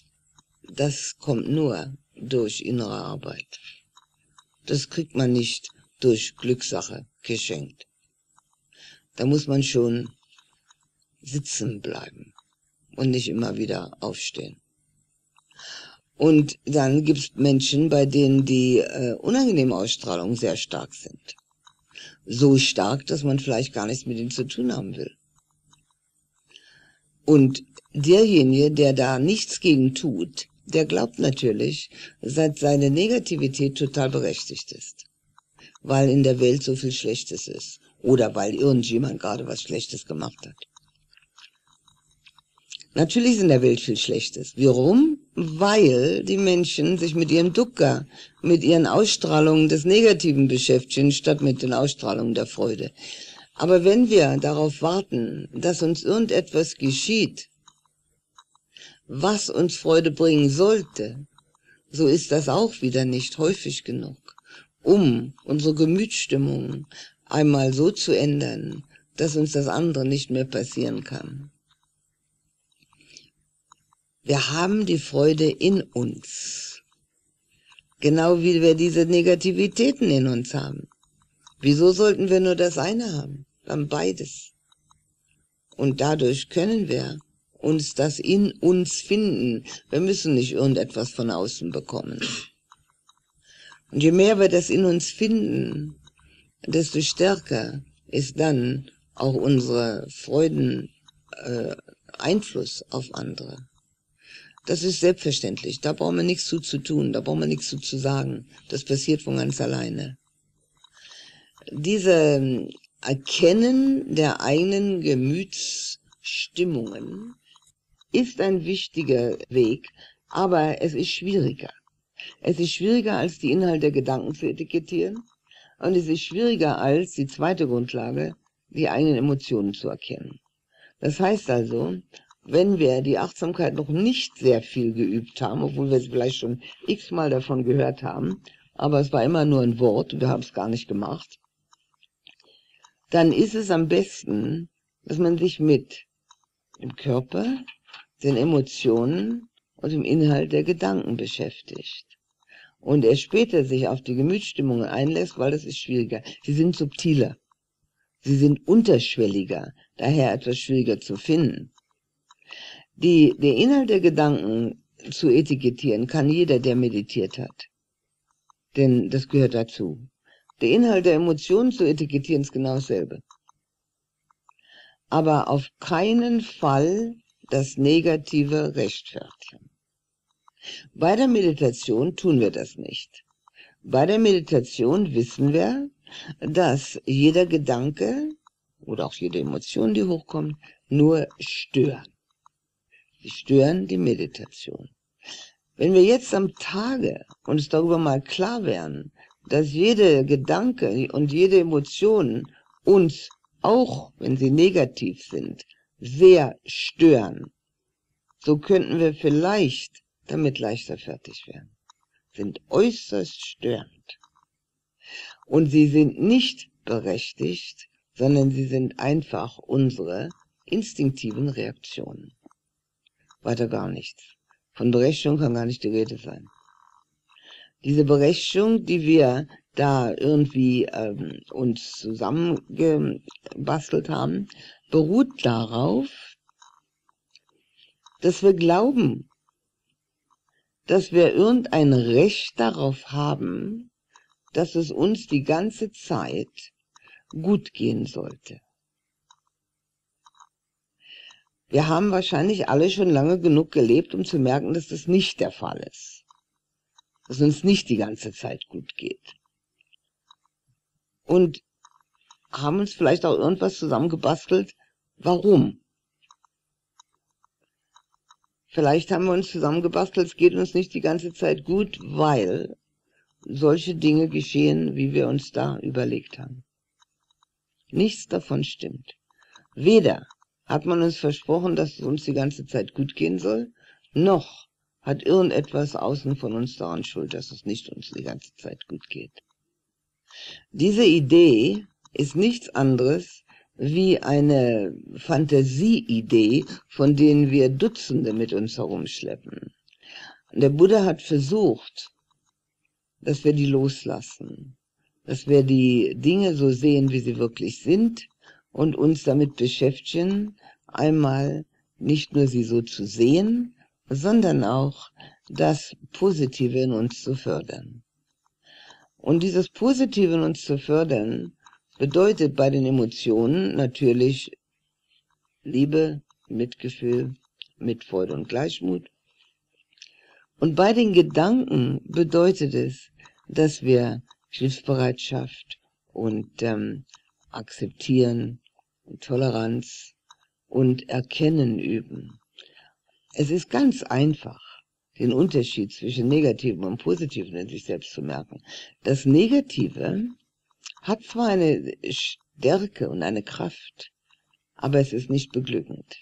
das kommt nur durch innere Arbeit. Das kriegt man nicht durch Glückssache geschenkt. Da muss man schon sitzen bleiben und nicht immer wieder aufstehen. Und dann gibt es Menschen, bei denen die äh, unangenehme Ausstrahlungen sehr stark sind. so stark, dass man vielleicht gar nichts mit ihnen zu tun haben will. Und derjenige, der da nichts gegen tut, der glaubt natürlich, dass seine Negativität total berechtigt ist, weil in der Welt so viel Schlechtes ist oder weil irgendjemand gerade was Schlechtes gemacht hat. Natürlich ist in der Welt viel Schlechtes. Warum? Weil die Menschen sich mit ihrem Dukkha, mit ihren Ausstrahlungen des Negativen beschäftigen, statt mit den Ausstrahlungen der Freude. Aber wenn wir darauf warten, dass uns irgendetwas geschieht, was uns Freude bringen sollte, so ist das auch wieder nicht häufig genug, um unsere Gemütsstimmung einmal so zu ändern, dass uns das andere nicht mehr passieren kann. Wir haben die Freude in uns, genau wie wir diese Negativitäten in uns haben. Wieso sollten wir nur das eine haben? Wir haben beides. Und dadurch können wir uns das in uns finden. Wir müssen nicht irgendetwas von außen bekommen. Und je mehr wir das in uns finden, desto stärker ist dann auch unsere Freuden äh, Einfluss auf andere. Das ist selbstverständlich. Da brauchen wir nichts zu, zu tun, da brauchen wir nichts zu, zu sagen. Das passiert von ganz alleine. Diese Erkennen der eigenen Gemütsstimmungen ist ein wichtiger Weg, aber es ist schwieriger. Es ist schwieriger, als die Inhalte der Gedanken zu etikettieren, und es ist schwieriger als die zweite Grundlage, die eigenen Emotionen zu erkennen. Das heißt also, wenn wir die Achtsamkeit noch nicht sehr viel geübt haben, obwohl wir es vielleicht schon x-mal davon gehört haben, aber es war immer nur ein Wort und wir haben es gar nicht gemacht, dann ist es am besten, dass man sich mit dem Körper, den Emotionen und dem Inhalt der Gedanken beschäftigt. Und erst später sich auf die Gemütsstimmungen einlässt, weil das ist schwieriger. Sie sind subtiler, sie sind unterschwelliger, daher etwas schwieriger zu finden. Die, der Inhalt der Gedanken zu etikettieren kann jeder, der meditiert hat. Denn das gehört dazu. Der Inhalt der Emotionen zu etikettieren ist genau dasselbe. Aber auf keinen Fall das Negative rechtfertigen. Bei der Meditation tun wir das nicht. Bei der Meditation wissen wir, dass jeder Gedanke oder auch jede Emotion, die hochkommt, nur stören. Sie stören die Meditation. Wenn wir jetzt am Tage uns darüber mal klar werden, dass jede Gedanke und jede Emotion uns, auch wenn sie negativ sind, sehr stören, so könnten wir vielleicht damit leichter fertig werden. Sind äußerst störend. Und sie sind nicht berechtigt, sondern sie sind einfach unsere instinktiven Reaktionen. Weiter gar nichts. Von Berechtigung kann gar nicht die Rede sein. Diese Berechtigung, die wir da irgendwie ähm, uns zusammengebastelt haben, beruht darauf, dass wir glauben, dass wir irgendein Recht darauf haben, dass es uns die ganze Zeit gut gehen sollte. Wir haben wahrscheinlich alle schon lange genug gelebt, um zu merken, dass das nicht der Fall ist. Dass uns nicht die ganze Zeit gut geht. Und haben uns vielleicht auch irgendwas zusammengebastelt. Warum? Vielleicht haben wir uns zusammengebastelt, es geht uns nicht die ganze Zeit gut, weil solche Dinge geschehen, wie wir uns da überlegt haben. Nichts davon stimmt. Weder hat man uns versprochen, dass es uns die ganze Zeit gut gehen soll, noch hat irgendetwas außen von uns daran schuld, dass es nicht uns die ganze Zeit gut geht. Diese Idee ist nichts anderes wie eine Fantasieidee, von denen wir Dutzende mit uns herumschleppen. Der Buddha hat versucht, dass wir die loslassen, dass wir die Dinge so sehen, wie sie wirklich sind, und uns damit beschäftigen, einmal nicht nur sie so zu sehen, sondern auch das Positive in uns zu fördern. Und dieses Positive in uns zu fördern, bedeutet bei den Emotionen natürlich Liebe, Mitgefühl, Mitfreude und Gleichmut. Und bei den Gedanken bedeutet es, dass wir Hilfsbereitschaft und ähm, Akzeptieren und Toleranz und Erkennen üben. Es ist ganz einfach, den Unterschied zwischen Negativen und Positiven in sich selbst zu merken. Das Negative hat zwar eine Stärke und eine Kraft, aber es ist nicht beglückend.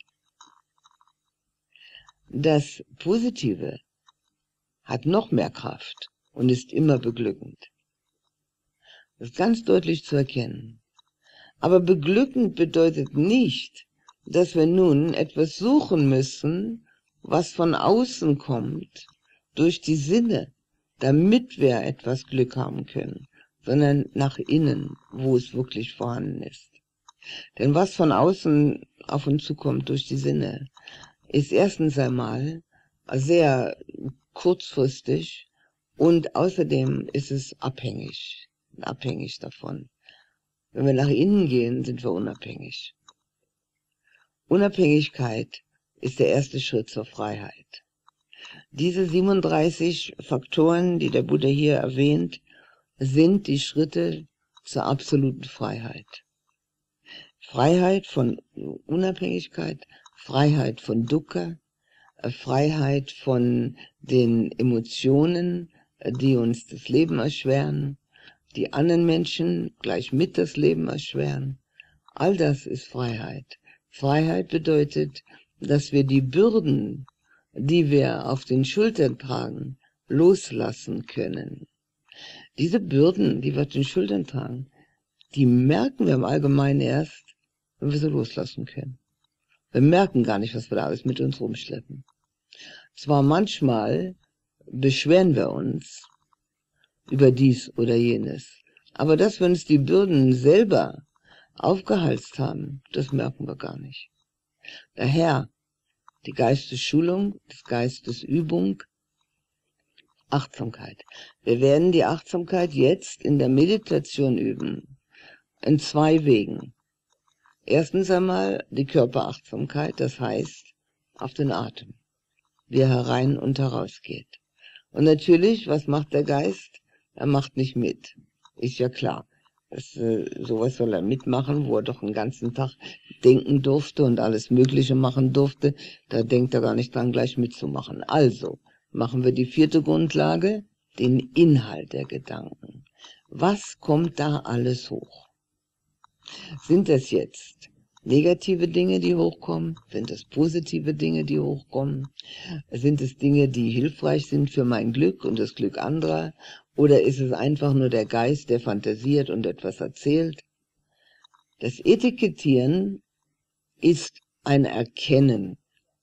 Das Positive hat noch mehr Kraft und ist immer beglückend. Das ist ganz deutlich zu erkennen. Aber beglückend bedeutet nicht, dass wir nun etwas suchen müssen, was von außen kommt, durch die Sinne, damit wir etwas Glück haben können, sondern nach innen, wo es wirklich vorhanden ist. Denn was von außen auf uns zukommt durch die Sinne, ist erstens einmal sehr kurzfristig und außerdem ist es abhängig, abhängig davon. Wenn wir nach innen gehen, sind wir unabhängig. Unabhängigkeit ist der erste Schritt zur Freiheit. Diese siebenunddreißig Faktoren, die der Buddha hier erwähnt, sind die Schritte zur absoluten Freiheit. Freiheit von Unabhängigkeit, Freiheit von Dukkha, Freiheit von den Emotionen, die uns das Leben erschweren, die anderen Menschen gleich mit das Leben erschweren. All das ist Freiheit. Freiheit bedeutet, dass wir die Bürden, die wir auf den Schultern tragen, loslassen können. Diese Bürden, die wir auf den Schultern tragen, die merken wir im Allgemeinen erst, wenn wir sie loslassen können. Wir merken gar nicht, was wir da alles mit uns rumschleppen. Zwar manchmal beschweren wir uns über dies oder jenes, aber dass wir uns die Bürden selber aufgehalst haben, das merken wir gar nicht. Daher die Geistesschulung, das Geistesübung, Achtsamkeit. Wir werden die Achtsamkeit jetzt in der Meditation üben, in zwei Wegen. Erstens einmal die Körperachtsamkeit, das heißt auf den Atem, wie er herein und heraus geht. Und natürlich, was macht der Geist? Er macht nicht mit, ist ja klar. Das, äh, sowas soll er mitmachen, wo er doch den ganzen Tag denken durfte und alles Mögliche machen durfte. Da denkt er gar nicht dran, gleich mitzumachen. Also machen wir die vierte Grundlage, den Inhalt der Gedanken. Was kommt da alles hoch? Sind das jetzt negative Dinge, die hochkommen? Sind es positive Dinge, die hochkommen? Sind es Dinge, die hilfreich sind für mein Glück und das Glück anderer? Oder ist es einfach nur der Geist, der fantasiert und etwas erzählt? Das Etikettieren ist ein Erkennen.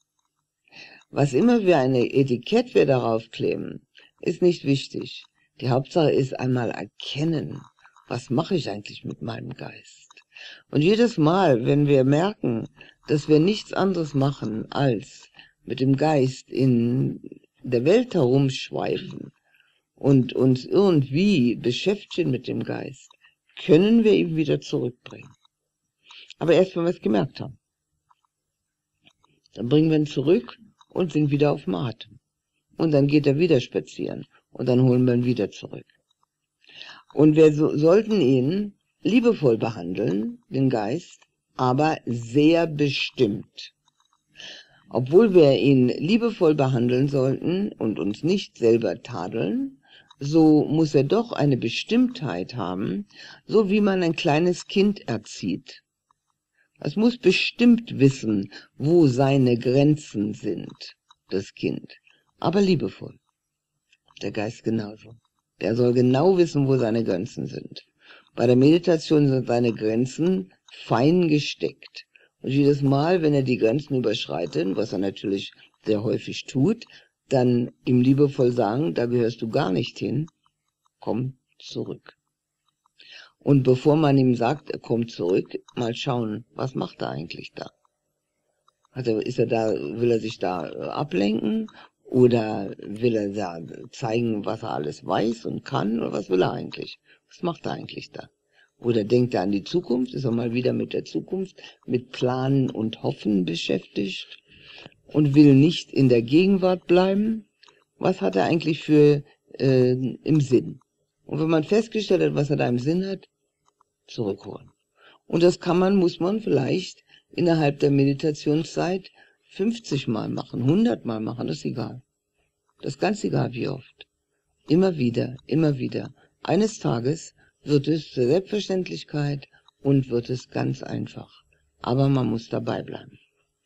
Was immer wir eine Etikett wir darauf kleben, ist nicht wichtig. Die Hauptsache ist einmal erkennen, was mache ich eigentlich mit meinem Geist? Und jedes Mal, wenn wir merken, dass wir nichts anderes machen, als mit dem Geist in der Welt herumschweifen und uns irgendwie beschäftigen mit dem Geist, können wir ihn wieder zurückbringen. Aber erst, wenn wir es gemerkt haben. Dann bringen wir ihn zurück und sind wieder auf dem Atem. Und dann geht er wieder spazieren und dann holen wir ihn wieder zurück. Und wir so, sollten ihn liebevoll behandeln, den Geist, aber sehr bestimmt. Obwohl wir ihn liebevoll behandeln sollten und uns nicht selber tadeln, so muss er doch eine Bestimmtheit haben, so wie man ein kleines Kind erzieht. Es muss bestimmt wissen, wo seine Grenzen sind, das Kind, aber liebevoll. Der Geist genauso. Der soll genau wissen, wo seine Grenzen sind. Bei der Meditation sind seine Grenzen fein gesteckt. Und jedes Mal, wenn er die Grenzen überschreitet, was er natürlich sehr häufig tut, dann ihm liebevoll sagen, da gehörst du gar nicht hin, komm zurück. Und bevor man ihm sagt, er kommt zurück, mal schauen, was macht er eigentlich da? Also ist er da, will er sich da ablenken oder will er da zeigen, was er alles weiß und kann, oder was will er eigentlich? Was macht er eigentlich da? Oder denkt er an die Zukunft, ist er mal wieder mit der Zukunft, mit Planen und Hoffen beschäftigt und will nicht in der Gegenwart bleiben. Was hat er eigentlich für äh, im Sinn? Und wenn man festgestellt hat, was er da im Sinn hat, zurückholen. Und das kann man, muss man vielleicht innerhalb der Meditationszeit fünfzig Mal machen, hundert Mal machen, das ist egal. Das ist ganz egal, wie oft. Immer wieder, immer wieder. Eines Tages wird es zur Selbstverständlichkeit und wird es ganz einfach. Aber man muss dabei bleiben.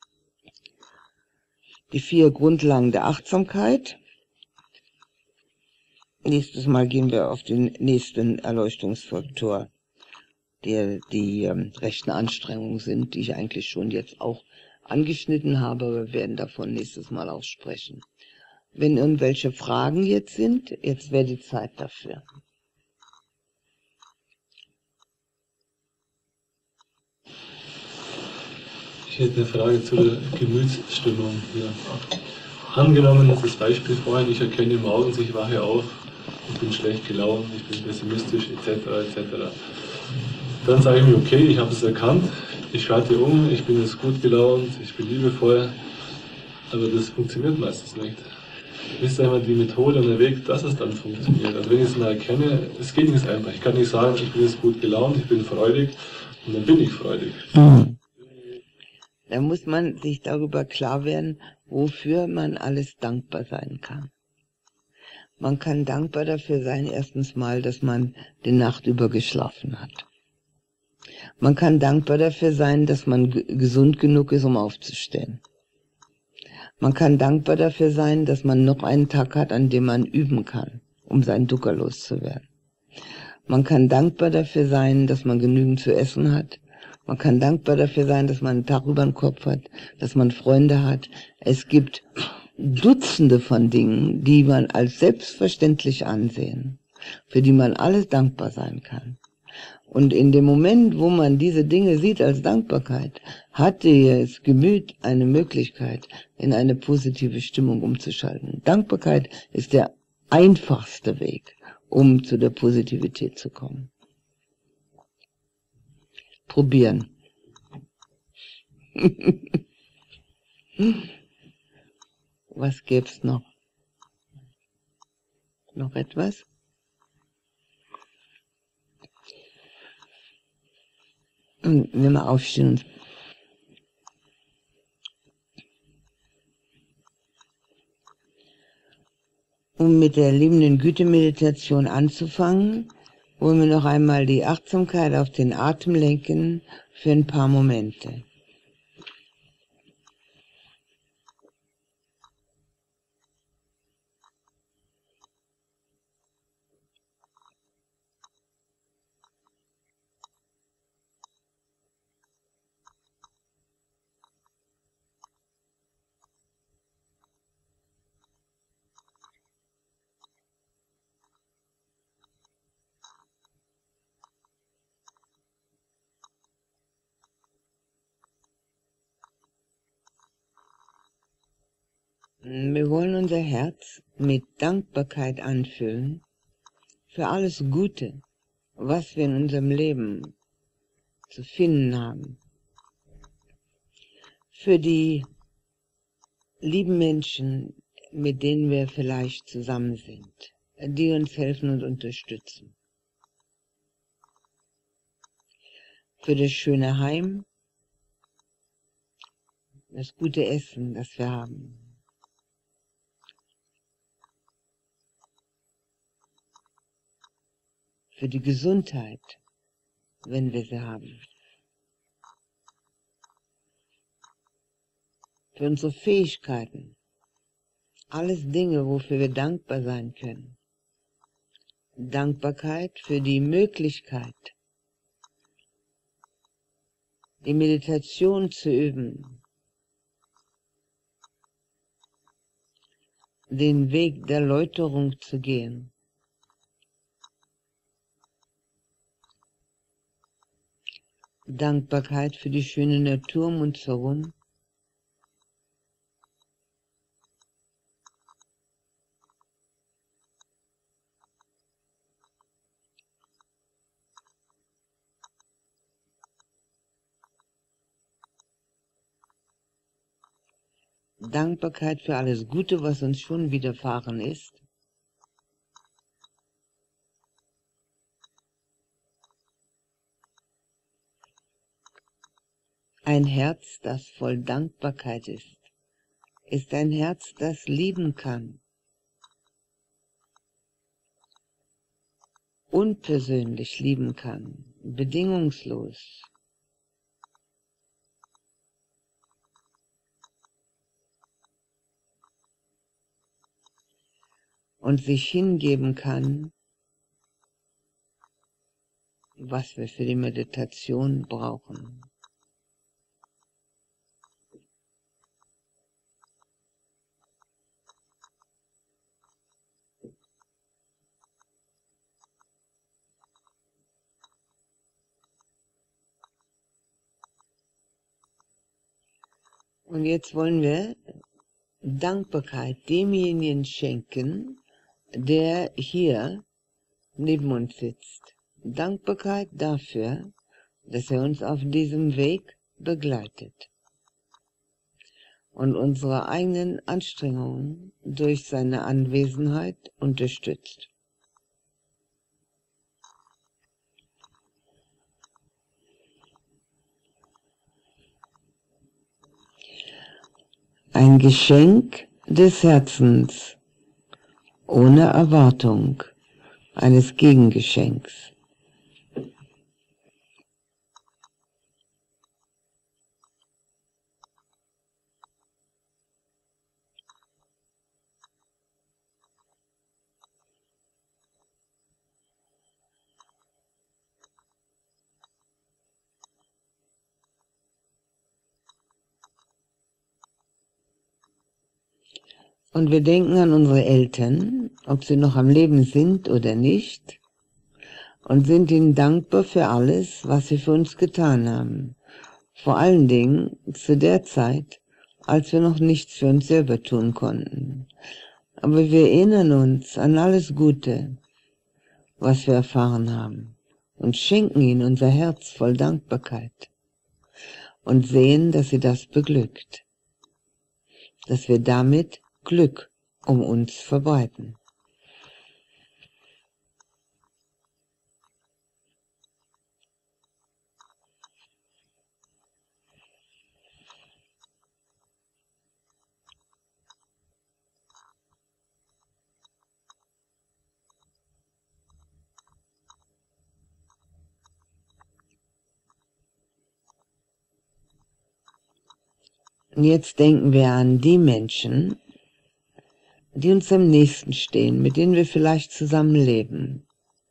Die vier Grundlagen der Achtsamkeit. Nächstes Mal gehen wir auf den nächsten Erleuchtungsfaktor, der die ähm, rechten Anstrengungen sind, die ich eigentlich schon jetzt auch angeschnitten habe, aber wir werden davon nächstes Mal auch sprechen. Wenn irgendwelche Fragen jetzt sind, jetzt wäre die Zeit dafür. Ich hätte eine Frage zu der Gemütsstimmung hier. Angenommen, das Beispiel vorhin, ich erkenne morgens, ich wache auf, ich bin schlecht gelaunt, ich bin pessimistisch, et cetera et cetera. Dann sage ich mir, okay, ich habe es erkannt, ich schalte um, ich bin jetzt gut gelaunt, ich bin liebevoll, aber das funktioniert meistens nicht. Wisst ihr einmal die Methode und der Weg, dass es dann funktioniert? Also wenn ich es mal erkenne, es geht nicht einfach. Ich kann nicht sagen, ich bin jetzt gut gelaunt, ich bin freudig und dann bin ich freudig. Mhm. Da muss man sich darüber klar werden, wofür man alles dankbar sein kann. Man kann dankbar dafür sein, erstens mal, dass man die Nacht über geschlafen hat. Man kann dankbar dafür sein, dass man gesund genug ist, um aufzustehen. Man kann dankbar dafür sein, dass man noch einen Tag hat, an dem man üben kann, um seinen Ducker loszuwerden. Man kann dankbar dafür sein, dass man genügend zu essen hat. Man kann dankbar dafür sein, dass man einen Tag über den Kopf hat, dass man Freunde hat. Es gibt Dutzende von Dingen, die man als selbstverständlich ansehen, für die man alles dankbar sein kann. Und in dem Moment, wo man diese Dinge sieht als Dankbarkeit, hat das Gemüt eine Möglichkeit, in eine positive Stimmung umzuschalten. Dankbarkeit ist der einfachste Weg, um zu der Positivität zu kommen. Probieren. Was gäb's noch? Noch etwas? Und wenn wir aufstehen. Um mit der liebenden Güte-Meditation anzufangen, wollen wir noch einmal die Achtsamkeit auf den Atem lenken für ein paar Momente. Wir wollen unser Herz mit Dankbarkeit anfüllen für alles Gute, was wir in unserem Leben zu finden haben. Für die lieben Menschen, mit denen wir vielleicht zusammen sind, die uns helfen und unterstützen. Für das schöne Heim, das gute Essen, das wir haben. Für die Gesundheit, wenn wir sie haben. Für unsere Fähigkeiten. Alles Dinge, wofür wir dankbar sein können. Dankbarkeit für die Möglichkeit, die Meditation zu üben, den Weg der Läuterung zu gehen. Dankbarkeit für die schöne Natur um uns herum. Dankbarkeit für alles Gute, was uns schon widerfahren ist. Ein Herz, das voll Dankbarkeit ist, ist ein Herz, das lieben kann, unpersönlich lieben kann, bedingungslos. Und sich hingeben kann, was wir für die Meditation brauchen. Und jetzt wollen wir Dankbarkeit demjenigen schenken, der hier neben uns sitzt. Dankbarkeit dafür, dass er uns auf diesem Weg begleitet und unsere eigenen Anstrengungen durch seine Anwesenheit unterstützt. Ein Geschenk des Herzens ohne Erwartung eines Gegengeschenks. Und wir denken an unsere Eltern, ob sie noch am Leben sind oder nicht, und sind ihnen dankbar für alles, was sie für uns getan haben. Vor allen Dingen zu der Zeit, als wir noch nichts für uns selber tun konnten. Aber wir erinnern uns an alles Gute, was wir erfahren haben, und schenken ihnen unser Herz voll Dankbarkeit und sehen, dass sie das beglückt, dass wir damit Glück um uns verbreiten. Und jetzt denken wir an die Menschen, die uns am nächsten stehen, mit denen wir vielleicht zusammenleben.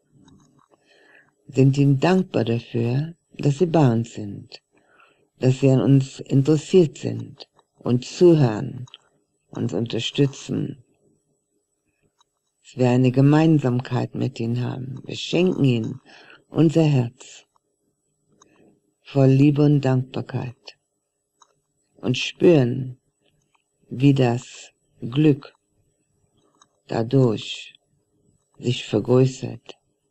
Sind ihnen dankbar dafür, dass sie bei uns sind, dass sie an uns interessiert sind, uns zuhören, uns unterstützen, dass wir eine Gemeinsamkeit mit ihnen haben. Wir schenken ihnen unser Herz voll Liebe und Dankbarkeit und spüren, wie das Glück dadurch sich vergrößert.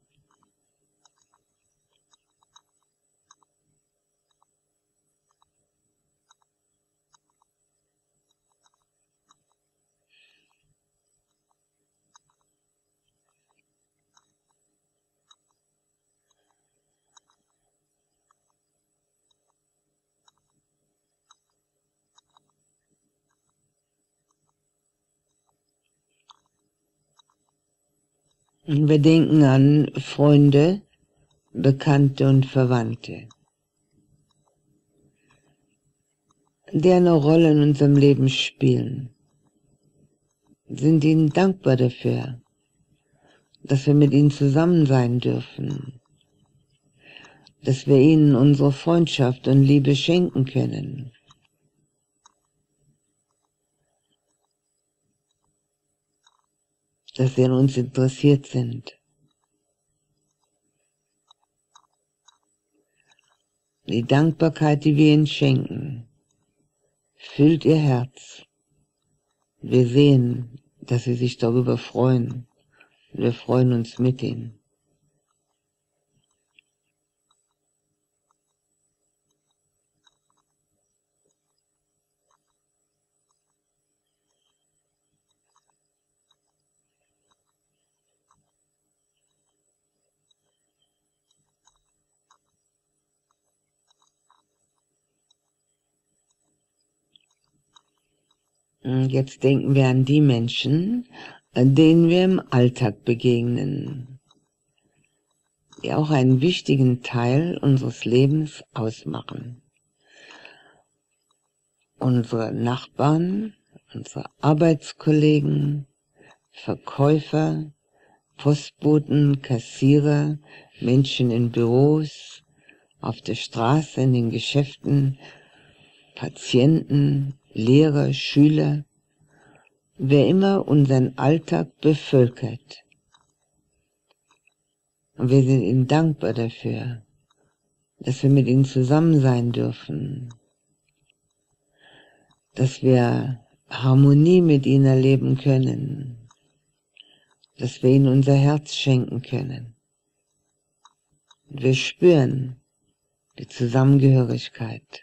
Und wir denken an Freunde, Bekannte und Verwandte, die eine Rolle in unserem Leben spielen. Sind ihnen dankbar dafür, dass wir mit ihnen zusammen sein dürfen, dass wir ihnen unsere Freundschaft und Liebe schenken können. Dass sie an uns interessiert sind. Die Dankbarkeit, die wir ihnen schenken, füllt ihr Herz. Wir sehen, dass sie sich darüber freuen. Wir freuen uns mit ihnen. Jetzt denken wir an die Menschen, denen wir im Alltag begegnen, die auch einen wichtigen Teil unseres Lebens ausmachen. Unsere Nachbarn, unsere Arbeitskollegen, Verkäufer, Postboten, Kassierer, Menschen in Büros, auf der Straße, in den Geschäften, Patienten, Lehrer, Schüler, wer immer unseren Alltag bevölkert. Und wir sind ihnen dankbar dafür, dass wir mit ihnen zusammen sein dürfen, dass wir Harmonie mit ihnen erleben können, dass wir ihnen unser Herz schenken können. Und wir spüren die Zusammengehörigkeit.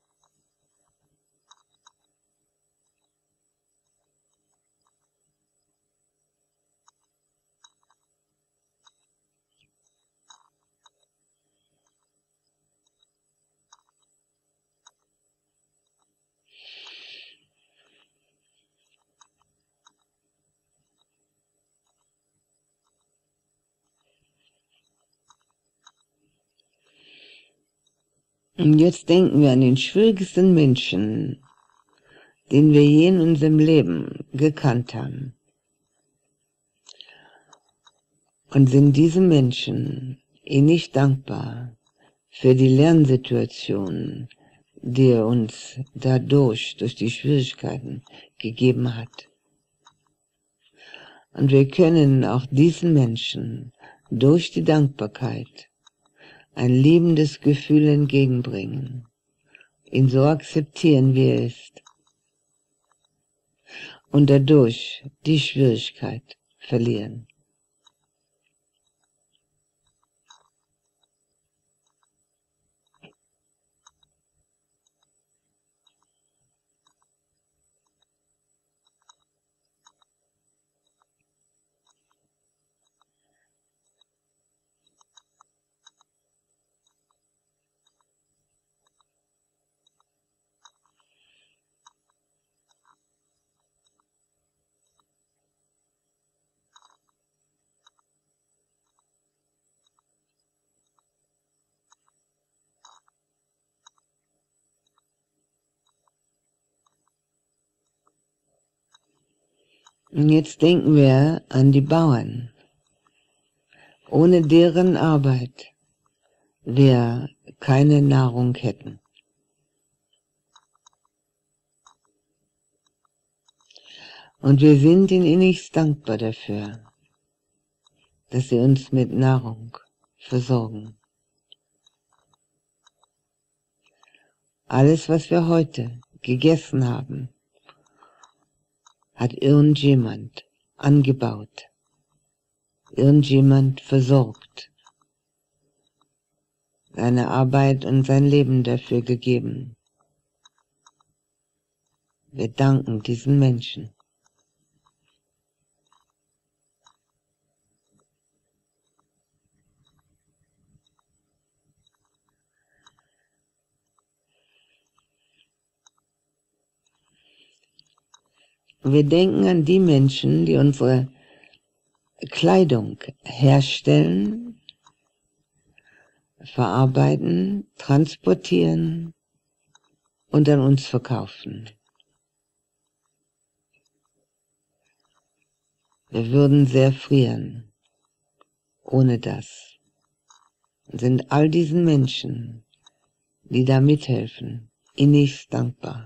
Und jetzt denken wir an den schwierigsten Menschen, den wir je in unserem Leben gekannt haben. Und sind diese Menschen innig dankbar für die Lernsituation, die er uns dadurch, durch die Schwierigkeiten gegeben hat. Und wir können auch diesen Menschen durch die Dankbarkeit ein liebendes Gefühl entgegenbringen, ihn so akzeptieren, wie er ist, und dadurch die Schwierigkeit verlieren. Und jetzt denken wir an die Bauern, ohne deren Arbeit wir keine Nahrung hätten. Und wir sind ihnen innigst dankbar dafür, dass sie uns mit Nahrung versorgen. Alles, was wir heute gegessen haben, hat irgendjemand angebaut, irgendjemand versorgt, seine Arbeit und sein Leben dafür gegeben. Wir danken diesen Menschen. Wir denken an die Menschen, die unsere Kleidung herstellen, verarbeiten, transportieren und an uns verkaufen. Wir würden sehr frieren ohne das. Und sind all diesen Menschen, die da mithelfen, innigst dankbar.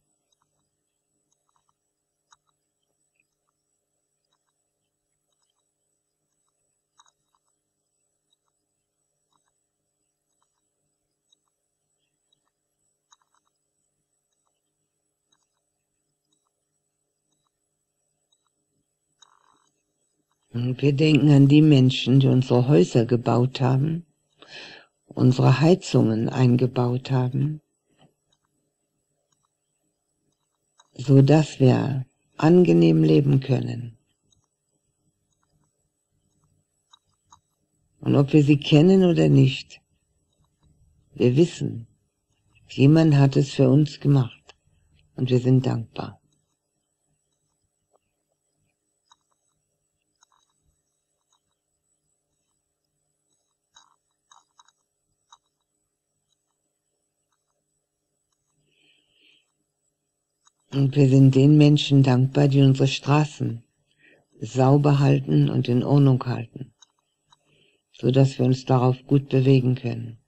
Und wir denken an die Menschen, die unsere Häuser gebaut haben, unsere Heizungen eingebaut haben, so dass wir angenehm leben können. Und ob wir sie kennen oder nicht, wir wissen, jemand hat es für uns gemacht und wir sind dankbar. Und wir sind den Menschen dankbar, die unsere Straßen sauber halten und in Ordnung halten, sodass wir uns darauf gut bewegen können.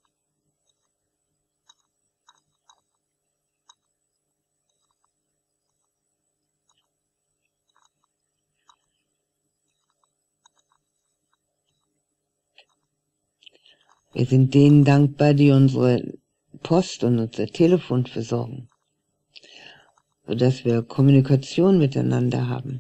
Wir sind denen dankbar, die unsere Post und unser Telefon versorgen, sodass wir Kommunikation miteinander haben.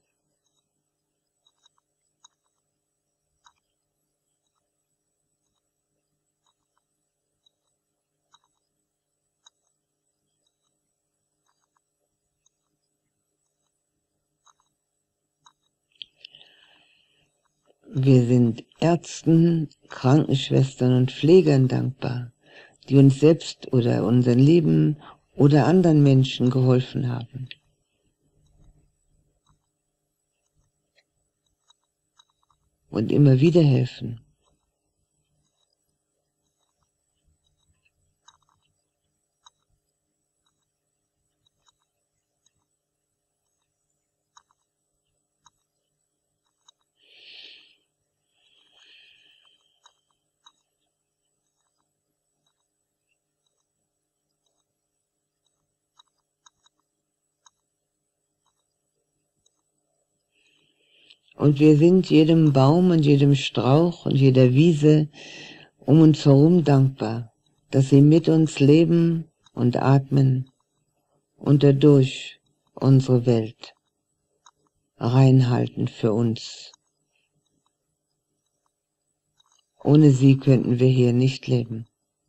Wir sind Ärzten, Krankenschwestern und Pflegern dankbar, die uns selbst oder unseren Lieben oder anderen Menschen geholfen haben. Und immer wieder helfen. Und wir sind jedem Baum und jedem Strauch und jeder Wiese um uns herum dankbar, dass sie mit uns leben und atmen und dadurch unsere Welt reinhalten für uns. Ohne sie könnten wir hier nicht leben.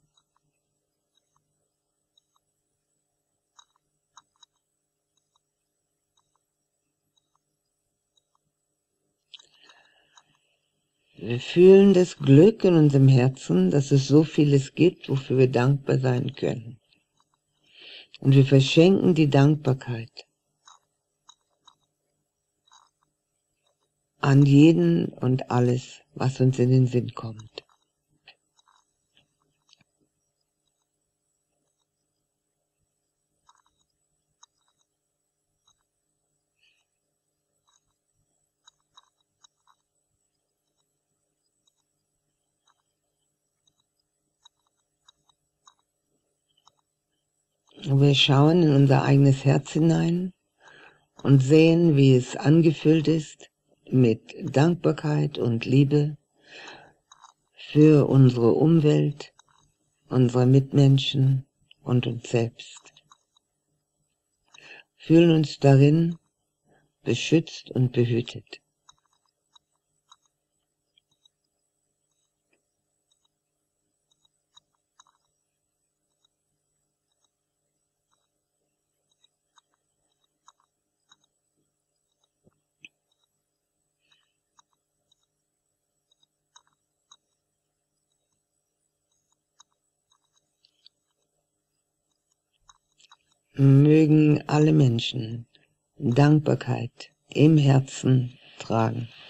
Wir fühlen das Glück in unserem Herzen, dass es so vieles gibt, wofür wir dankbar sein können. Und wir verschenken die Dankbarkeit an jeden und alles, was uns in den Sinn kommt. Wir schauen in unser eigenes Herz hinein und sehen, wie es angefüllt ist mit Dankbarkeit und Liebe für unsere Umwelt, unsere Mitmenschen und uns selbst. Fühlen uns darin beschützt und behütet. Mögen alle Menschen Dankbarkeit im Herzen tragen.